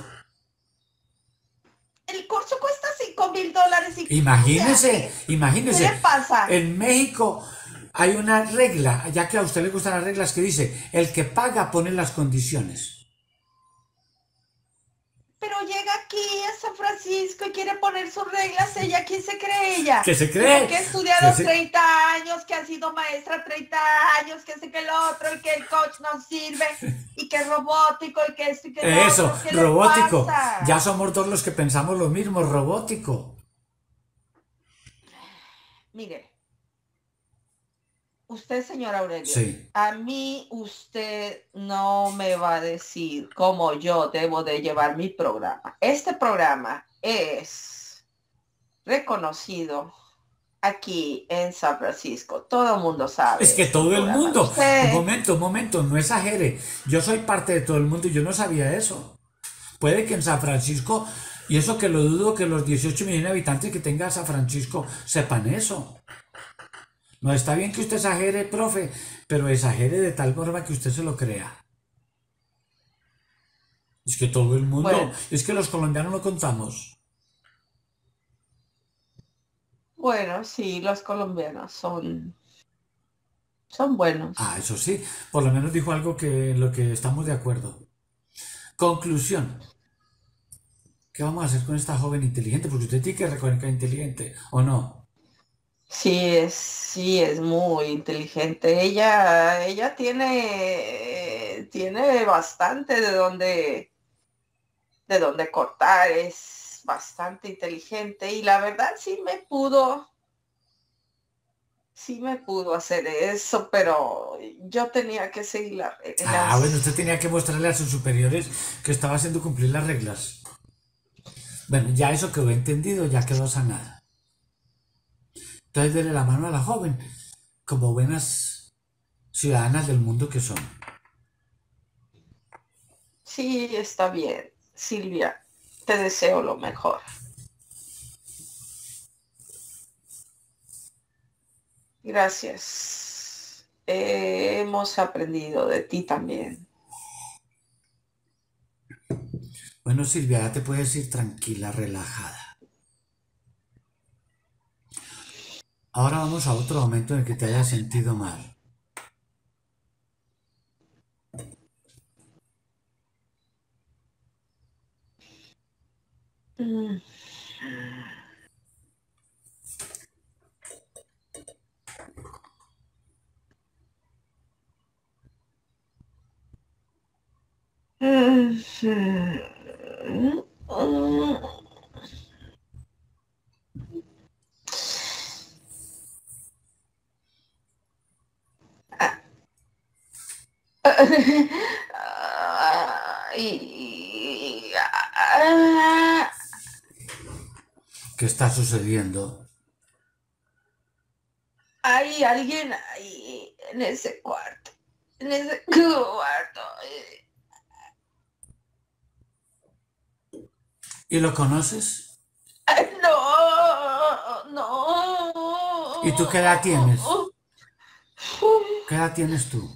el curso cuesta cinco mil dólares. Y, Imagínese, o sea, ¿qué, imagínese. ¿qué le pasa? En México hay una regla, ya que a usted le gustan las reglas, que dice, el que paga pone las condiciones. Pero llega aquí a San Francisco y quiere poner sus reglas. Ella, ¿quién se cree ella? ¿Qué se cree? Que ha estudiado se... treinta años, que ha sido maestra treinta años, que sé que el otro, y que el coach no sirve, y que es robótico, y que esto y que el Eso, otro. ¿Qué robótico. le pasa? Ya somos todos los que pensamos lo mismo, robótico. Mire, usted, señor Aurelio, sí. a mí usted no me va a decir cómo yo debo de llevar mi programa. Este programa es reconocido aquí en San Francisco. Todo el mundo sabe. Es que todo el mundo. Usted... Un momento, un momento, no exagere. Yo soy parte de todo el mundo y yo no sabía eso. Puede que en San Francisco, y eso que lo dudo, que los dieciocho millones de habitantes que tenga San Francisco sepan eso. No, está bien que usted exagere, profe, pero exagere de tal forma que usted se lo crea. Es que todo el mundo, bueno, es que los colombianos no contamos. Bueno, sí, los colombianos son, son buenos. Ah, eso sí, por lo menos dijo algo que en lo que estamos de acuerdo. Conclusión. ¿Qué vamos a hacer con esta joven inteligente? Porque usted tiene que reconocer inteligente, ¿o no? Sí, es, sí, es muy inteligente. Ella, ella tiene, tiene bastante de donde, de donde cortar. Es bastante inteligente y la verdad sí me pudo, sí me pudo hacer eso, pero yo tenía que seguir las reglas. Ah, bueno, usted tenía que mostrarle a sus superiores que estaba haciendo cumplir las reglas. Bueno, ya eso quedó entendido, ya quedó sanada. Entonces, dele la mano a la joven, como buenas ciudadanas del mundo que son. Sí, está bien, Silvia. Te deseo lo mejor. Gracias. Eh, hemos aprendido de ti también. Bueno, Silvia, ya te puedes ir tranquila, relajada. Ahora vamos a otro momento en el que te hayas sentido mal. Mm. ¿Qué está sucediendo? Hay alguien ahí en ese cuarto, en ese cuarto. ¿Y lo conoces? No, no. ¿Y tú qué edad tienes? ¿Qué edad tienes tú?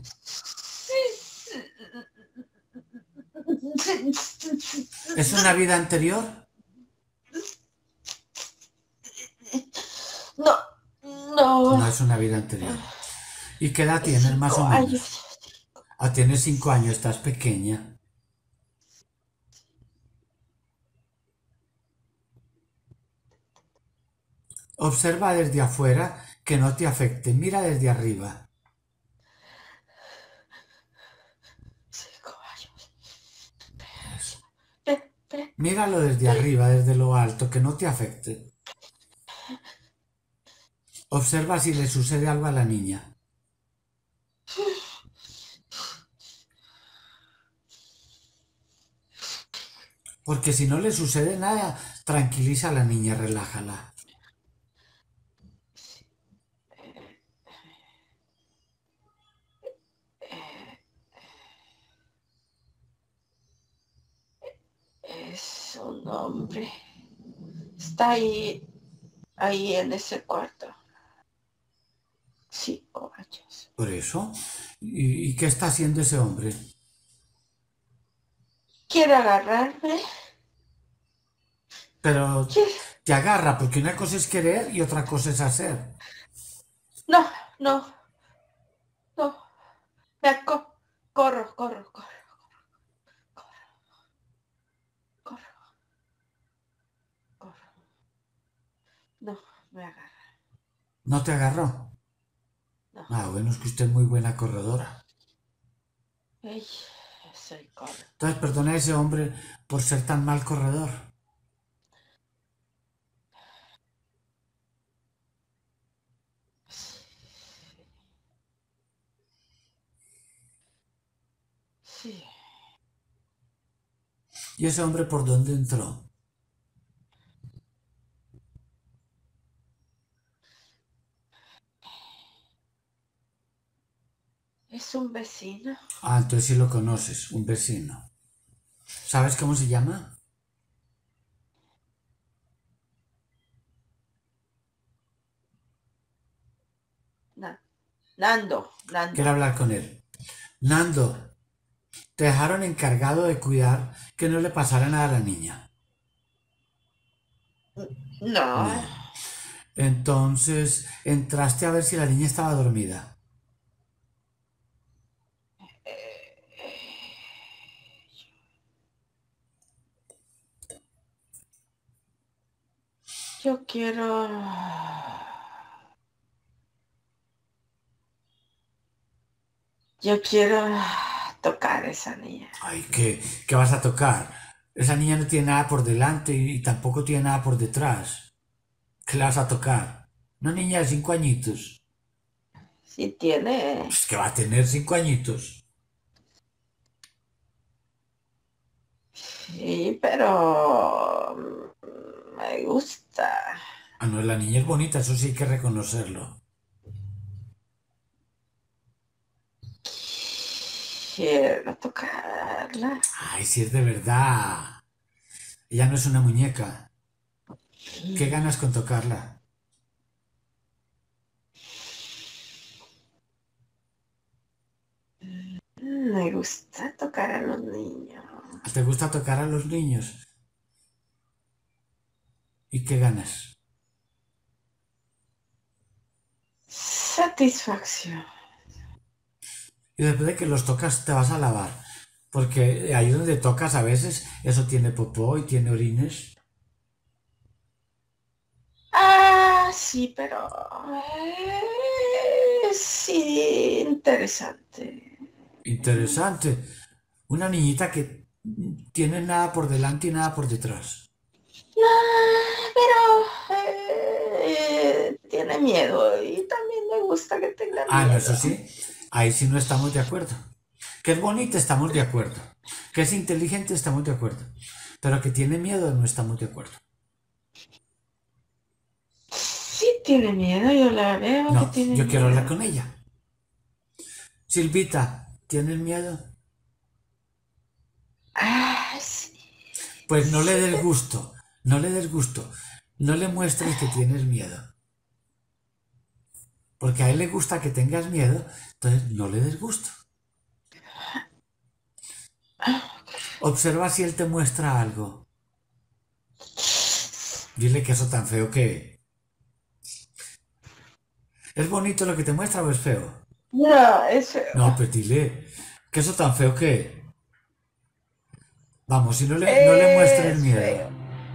¿Es una vida anterior? No, no. No es una vida anterior. ¿Y qué edad tienes más o menos? Ah, tienes cinco años, estás pequeña. Observa desde afuera que no te afecte. Mira desde arriba. Míralo desde arriba, desde lo alto, que no te afecte. Observa si le sucede algo a la niña. Porque si no le sucede nada, tranquiliza a la niña, relájala. es un hombre. Está ahí, ahí en ese cuarto. Cinco años. ¿Por eso? ¿Y, y qué está haciendo ese hombre? Quiere agarrarme. Pero Quiere... te agarra, porque una cosa es querer y otra cosa es hacer. No, no, no. Me aco... corro, corro, corro. No, me agarra. ¿No te agarró? No. Ah, bueno, es que usted es muy buena corredora. Ey, soy corro. Entonces, perdona a ese hombre por ser tan mal corredor. Sí. Sí. ¿Y ese hombre por dónde entró? Es un vecino. Ah, entonces sí lo conoces, un vecino. ¿Sabes cómo se llama? Na- Nando, Nando. Quiero hablar con él. Nando, te dejaron encargado de cuidar que no le pasara nada a la niña. No. No. Entonces, entraste a ver si la niña estaba dormida. Yo quiero... Yo quiero tocar a esa niña. Ay, ¿qué, qué vas a tocar? Esa niña no tiene nada por delante y tampoco tiene nada por detrás. ¿Qué la vas a tocar? Una niña de cinco añitos. Sí tiene. Pues que va a tener cinco añitos. Sí, pero... mm, me gusta. Ah, no, la niña es bonita, eso sí hay que reconocerlo. Quiero tocarla. Ay, si es de verdad. Ella no es una muñeca. ¿Qué ganas con tocarla? Me gusta tocar a los niños. ¿Te gusta tocar a los niños? ¿Y qué ganas? Satisfacción. Y después de que los tocas te vas a lavar. Porque ahí donde tocas a veces eso tiene popó y tiene orines. Ah, sí, pero... eh, sí, interesante. Interesante. Una niñita que tiene nada por delante y nada por detrás. Ah, pero eh, tiene miedo y también me gusta que tenga Ah, no, miedo. eso sí. Ahí sí no estamos de acuerdo. Que es bonita, estamos de acuerdo. Que es inteligente, estamos de acuerdo. Pero que tiene miedo, no estamos de acuerdo. Sí tiene miedo, yo la veo que No, tiene yo quiero miedo. hablar con ella. Silvita, ¿tienes miedo? Ah, sí. Pues no le des gusto, no le des gusto. No le muestres que tienes miedo. Porque a él le gusta que tengas miedo, entonces no le des gusto. Observa si él te muestra algo. Dile que eso tan feo que... ¿Es bonito lo que te muestra o es feo? No, es feo. No, pues dile que eso tan feo que... Vamos, si no le, no le muestres Es miedo. feo.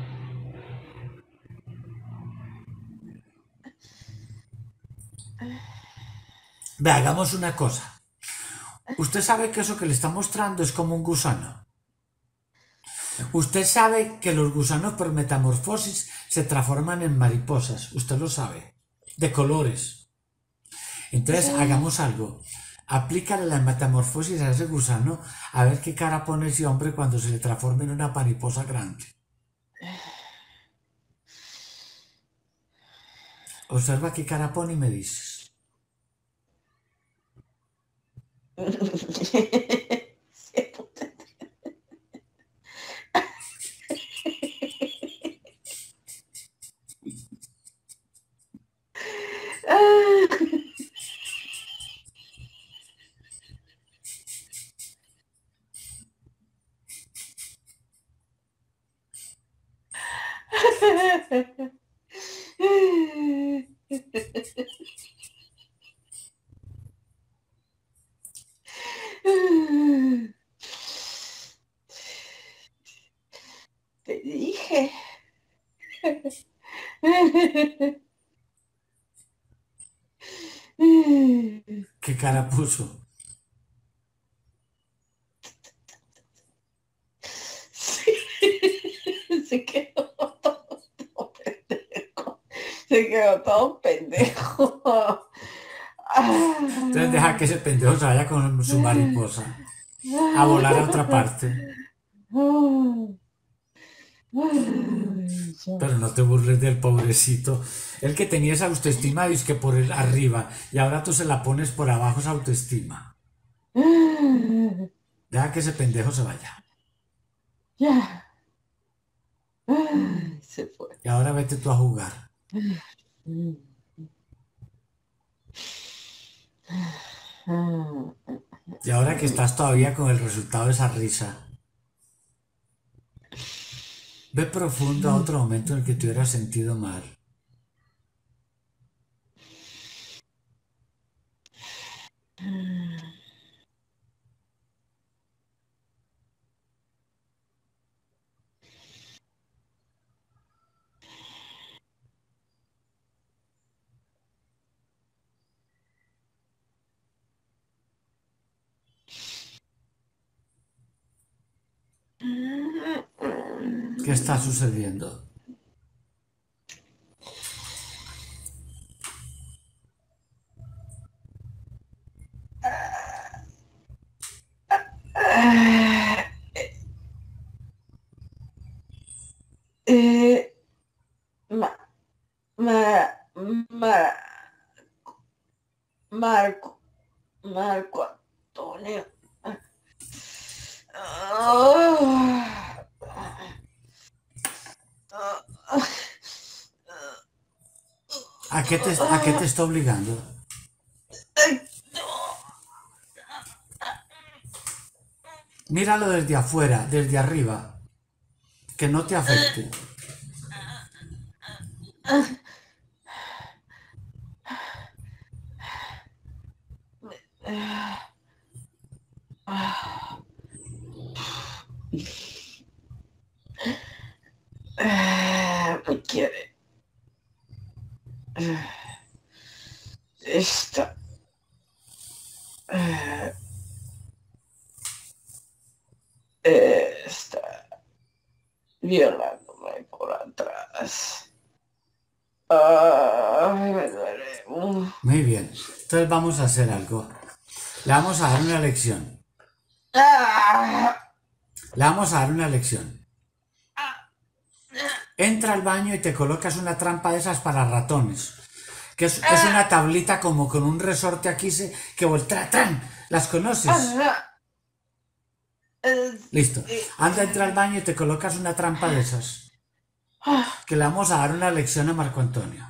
Ve, hagamos una cosa. Usted sabe que eso que le está mostrando es como un gusano. Usted sabe que los gusanos por metamorfosis se transforman en mariposas. Usted lo sabe. De colores. Entonces, Sí. hagamos algo. Aplícale la metamorfosis a ese gusano a ver qué cara pone ese hombre cuando se le transforme en una mariposa grande. Observa qué cara pone y me dices. Te dije. ¿Qué cara puso? Sí. Se quedó todo, todo pendejo. Se quedó todo pendejo. Entonces deja que ese pendejo se vaya con su mariposa a volar a otra parte. Pero no te burles del pobrecito. El que tenía esa autoestima es que por el arriba y ahora tú se la pones por abajo esa autoestima. Deja que ese pendejo se vaya. Ya. Se fue. Y ahora vete tú a jugar. Y ahora que estás todavía con el resultado de esa risa, ve profundo a otro momento en el que te hubieras sentido mal. ¿Qué está sucediendo? Eh, ma, ma, ma, Marco, Marco Antonio. Ah, ¿A qué te, a qué te está obligando? Míralo desde afuera, desde arriba. Que no te afecte. me quiere. Esta. Está violándome por atrás. Ay, me duele. Uh. Muy bien. Entonces vamos a hacer algo. Le vamos a dar una lección. Ah. Le vamos a dar una lección. Entra al baño y te colocas una trampa de esas para ratones. Que es, es una tablita como con un resorte aquí se, que voltea. ¡Tran! ¿Las conoces? Listo. Anda, entra al baño y te colocas una trampa de esas. Que le vamos a dar una lección a Marco Antonio.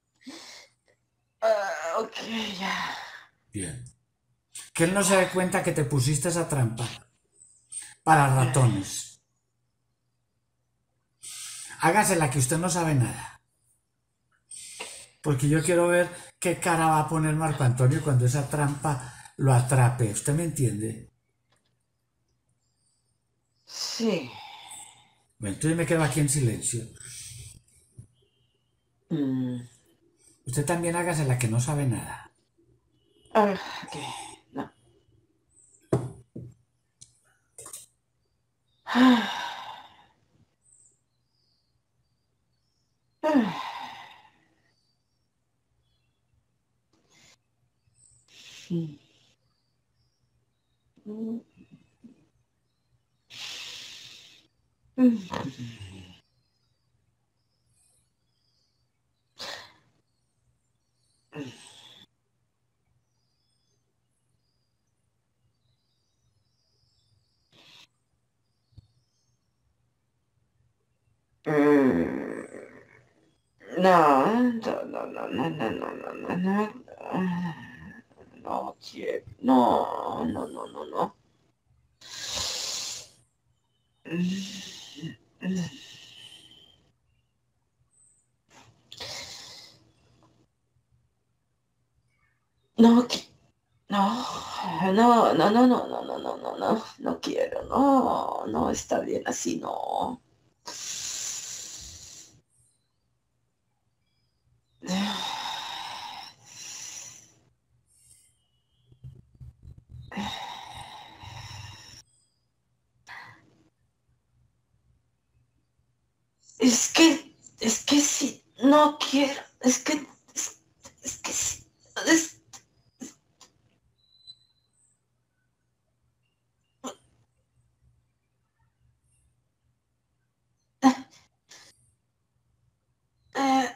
Uh, ok, ya. Bien. Que él no se dé cuenta que te pusiste esa trampa para ratones. Hágase la que usted no sabe nada. Porque yo quiero ver qué cara va a poner Marco Antonio cuando esa trampa lo atrape. ¿Usted me entiende? Sí. Bueno, entonces me quedo aquí en silencio. Mm. Usted también hágase la que no sabe nada. Uh, ok, no. Mm. Mm. No, no, no, no, no, no, no, no, no, no. No quiero. No, no, no, no, no. No, qui- no, no, no, no, no, no, no, no, no, no, no quiero, no, no, está bien así, no. Es que, es que sí, no quiero, es que, es, es que sí, es, eh,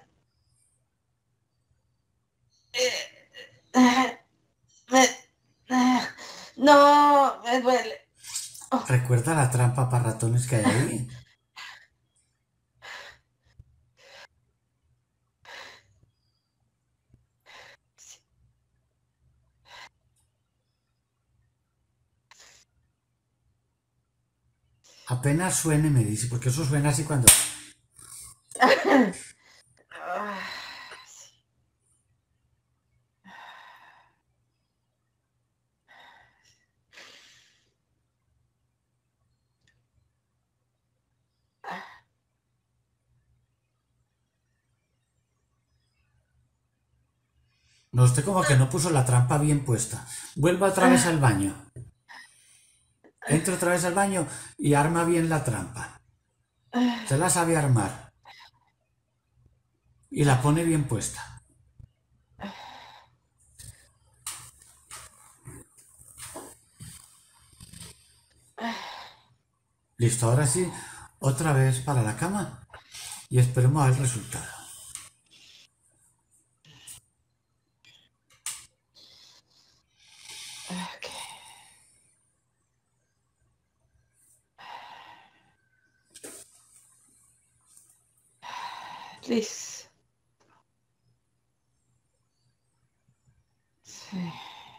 eh, eh, me, eh, no, me duele. Oh, ¿Recuerda la trampa para ratones que hay ahí? sí. Apenas suene me dice, porque eso suena así cuando... Ah, sí. No, usted como que no puso la trampa bien puesta. Vuelva otra vez al baño. Entra otra vez al baño y arma bien la trampa. Se la sabe armar. Y la pone bien puesta. Listo, ahora sí, otra vez para la cama. Y esperemos a ver el resultado. Ok. Listo. Sí.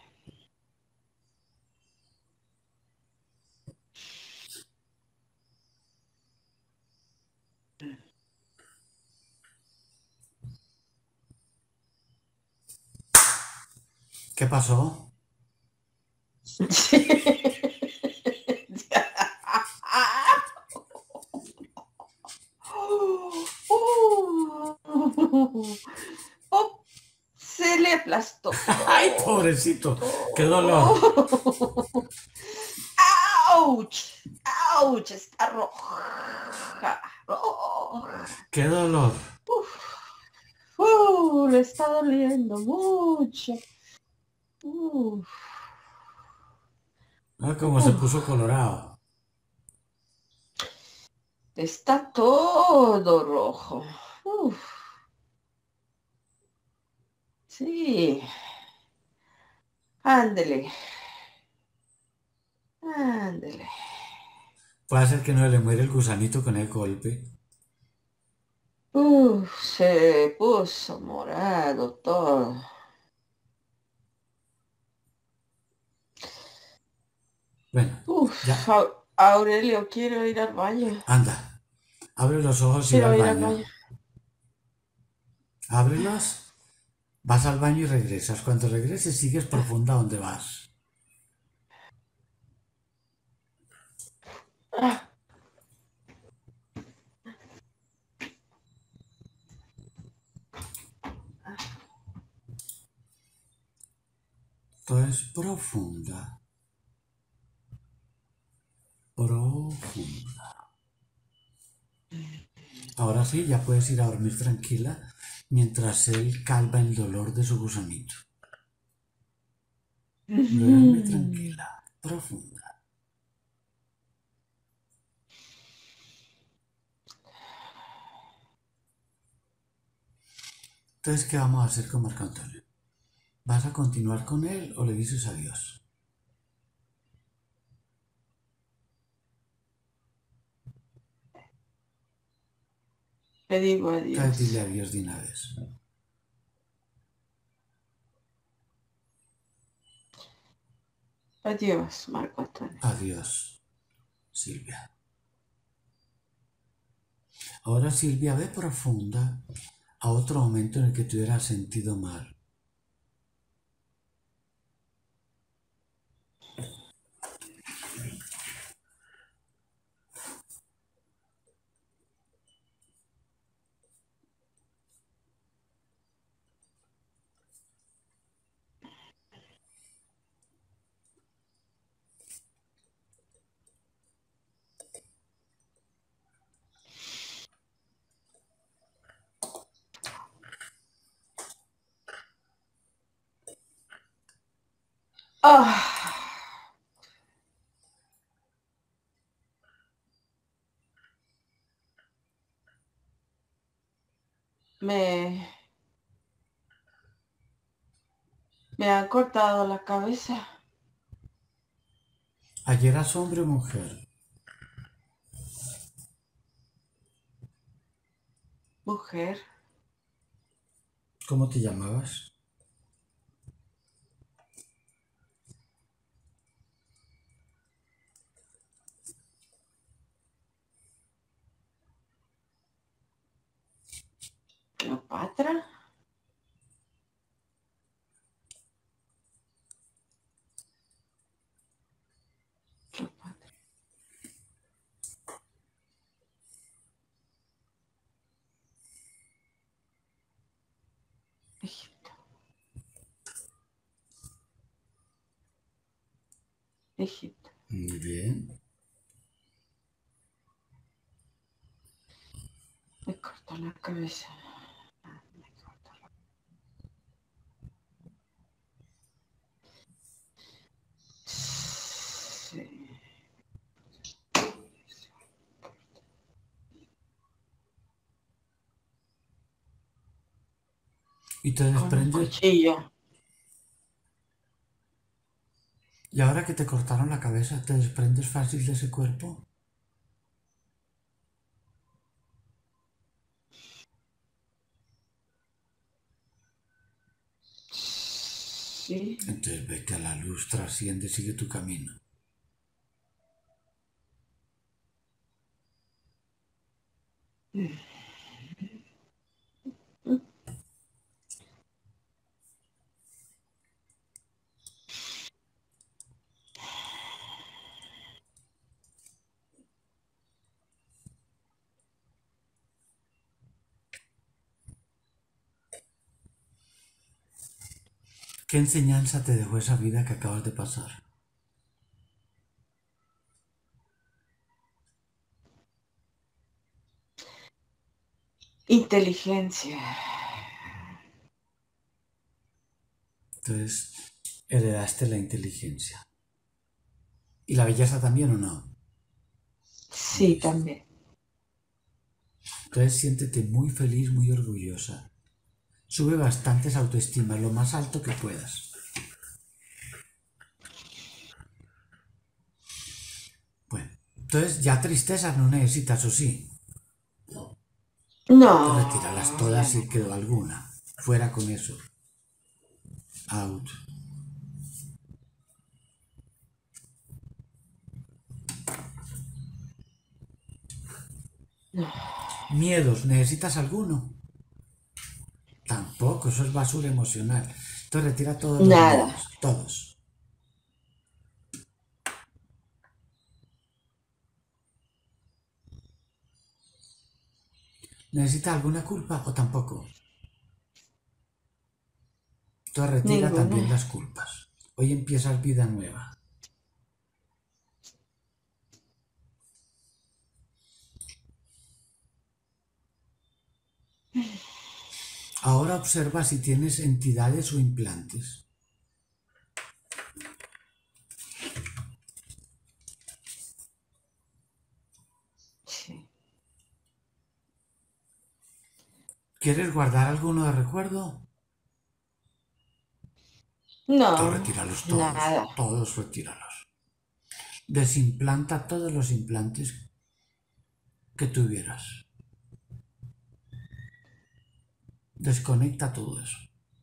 ¿Qué pasó? Oh, se le aplastó ¡Ay, todo. pobrecito! ¡Qué dolor! Todo. ¡Auch! ¡Auch! Está roja. Roja. ¡Qué dolor! Uf. Uh, le está doliendo mucho. Uf. Ah, como se puso Uf. colorado. Está todo rojo. Uf. Sí. Ándele. Ándele. Puede ser que no le muere el gusanito con el golpe. Uf, se puso morado todo. Bueno, Uf, ya, Au- Aurelio, quiero ir al baño. anda. Abre los ojos y va Quiero al ir al baño. baño. Ábrelos, vas al baño y regresas. Cuando regreses sigues profunda donde vas. Ah, Esto es profunda. Profunda. Ahora sí, ya puedes ir a dormir tranquila mientras él calma el dolor de su gusanito. Duerme tranquila, profunda. Entonces, ¿qué vamos a hacer con Marco Antonio? ¿Vas a continuar con él o le dices adiós? Le digo Entonces adiós. dile adiós de una vez. Adiós, Marco Antonio. Adiós, Silvia. Ahora, Silvia, ve profunda a otro momento en el que te hubieras sentido mal. Ah, me, me han cortado la cabeza. ¿Ayer eras hombre o mujer? Mujer. ¿Cómo te llamabas? Cleopatra. Cleopatra. Egipto. Egipto. Muy bien. Me cortó la cabeza. Me cortó la... Sí. Y te Con un desprendes. cuchillo. Y ahora que te cortaron la cabeza, ¿te desprendes fácil de ese cuerpo? Sí. Entonces vete a la luz, trasciende, sigue tu camino. ¿Qué enseñanza te dejó esa vida que acabas de pasar? Inteligencia. Entonces, heredaste la inteligencia. ¿Y la belleza también o no? Sí, también. Entonces, siéntete muy feliz, muy orgullosa. Sube bastante esa autoestima, lo más alto que puedas. Bueno, entonces ya tristezas no necesitas, ¿o sí? No. Retírala todas si quedó alguna. Fuera con eso. Out. No. Miedos, ¿necesitas alguno? Tampoco, eso es basura emocional. Entonces retira todos los Nada. miedos, todos. ¿Necesitas alguna culpa o tampoco? Entonces retira Ninguna. también las culpas. Hoy empiezas vida nueva. Ahora observa si tienes entidades o implantes. Sí. ¿Quieres guardar alguno de recuerdo? No. Entonces retíralos todos. Nada. Todos retíralos. Desimplanta todos los implantes que tuvieras. Desconecta todo eso.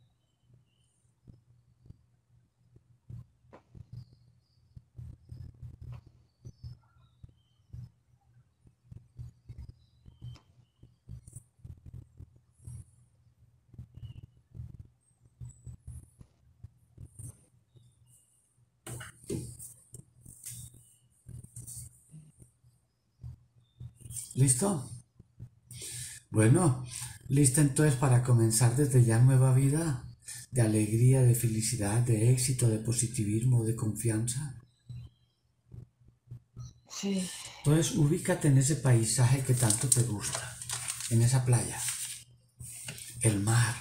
¿Listo? Bueno, ¿lista entonces para comenzar desde ya nueva vida? De alegría, de felicidad, de éxito, de positivismo, de confianza. Sí. Entonces, ubícate en ese paisaje que tanto te gusta, en esa playa, el mar.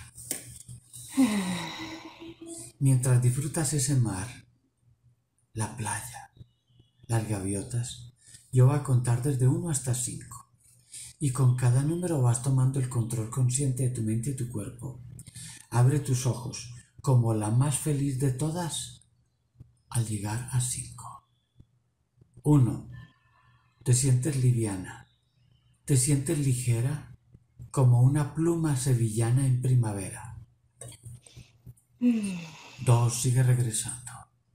Mientras disfrutas ese mar, la playa, las gaviotas, yo voy a contar desde uno hasta cinco. Y con cada número vas tomando el control consciente de tu mente y tu cuerpo. Abre tus ojos como la más feliz de todas al llegar a cinco. Uno. Te sientes liviana. Te sientes ligera como una pluma sevillana en primavera. Dos. Sigue regresando.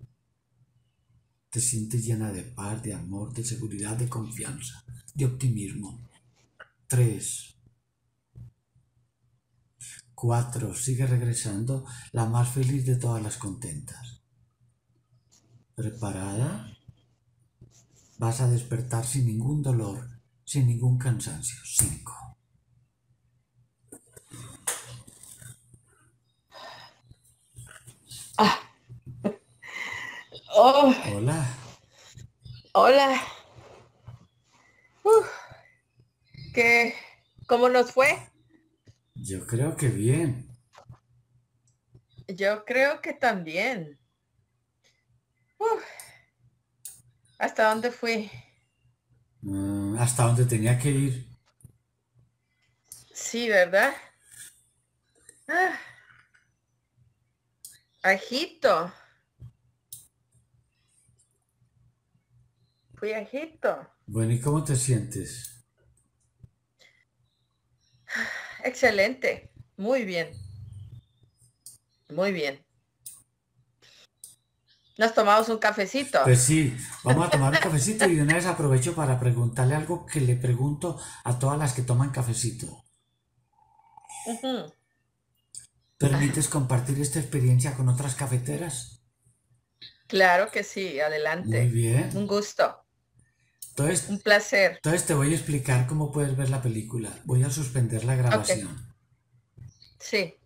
Te sientes llena de paz, de amor, de seguridad, de confianza, de optimismo. Tres. Cuatro. Sigue regresando, la más feliz de todas las contentas. ¿Preparada? Vas a despertar sin ningún dolor, sin ningún cansancio. Cinco. Ah. Oh, Hola. Hola. Uf, ¿qué? ¿Cómo nos fue? Yo creo que bien. Yo creo que también. Uf, ¿hasta dónde fui? Mm, hasta donde tenía que ir. Sí, ¿verdad? Ah, a Egipto. Fui a Egipto. Bueno, ¿y cómo te sientes? Excelente. Muy bien. Muy bien. Nos tomamos un cafecito. Pues sí, vamos a tomar un cafecito y de una vez aprovecho para preguntarle algo que le pregunto a todas las que toman cafecito. Uh-huh. ¿Permites compartir esta experiencia con otras cafeteras? Claro que sí, adelante. Muy bien. Un gusto. Entonces, Un placer. entonces te voy a explicar cómo puedes ver la película. Voy a suspender la grabación. Okay. Sí.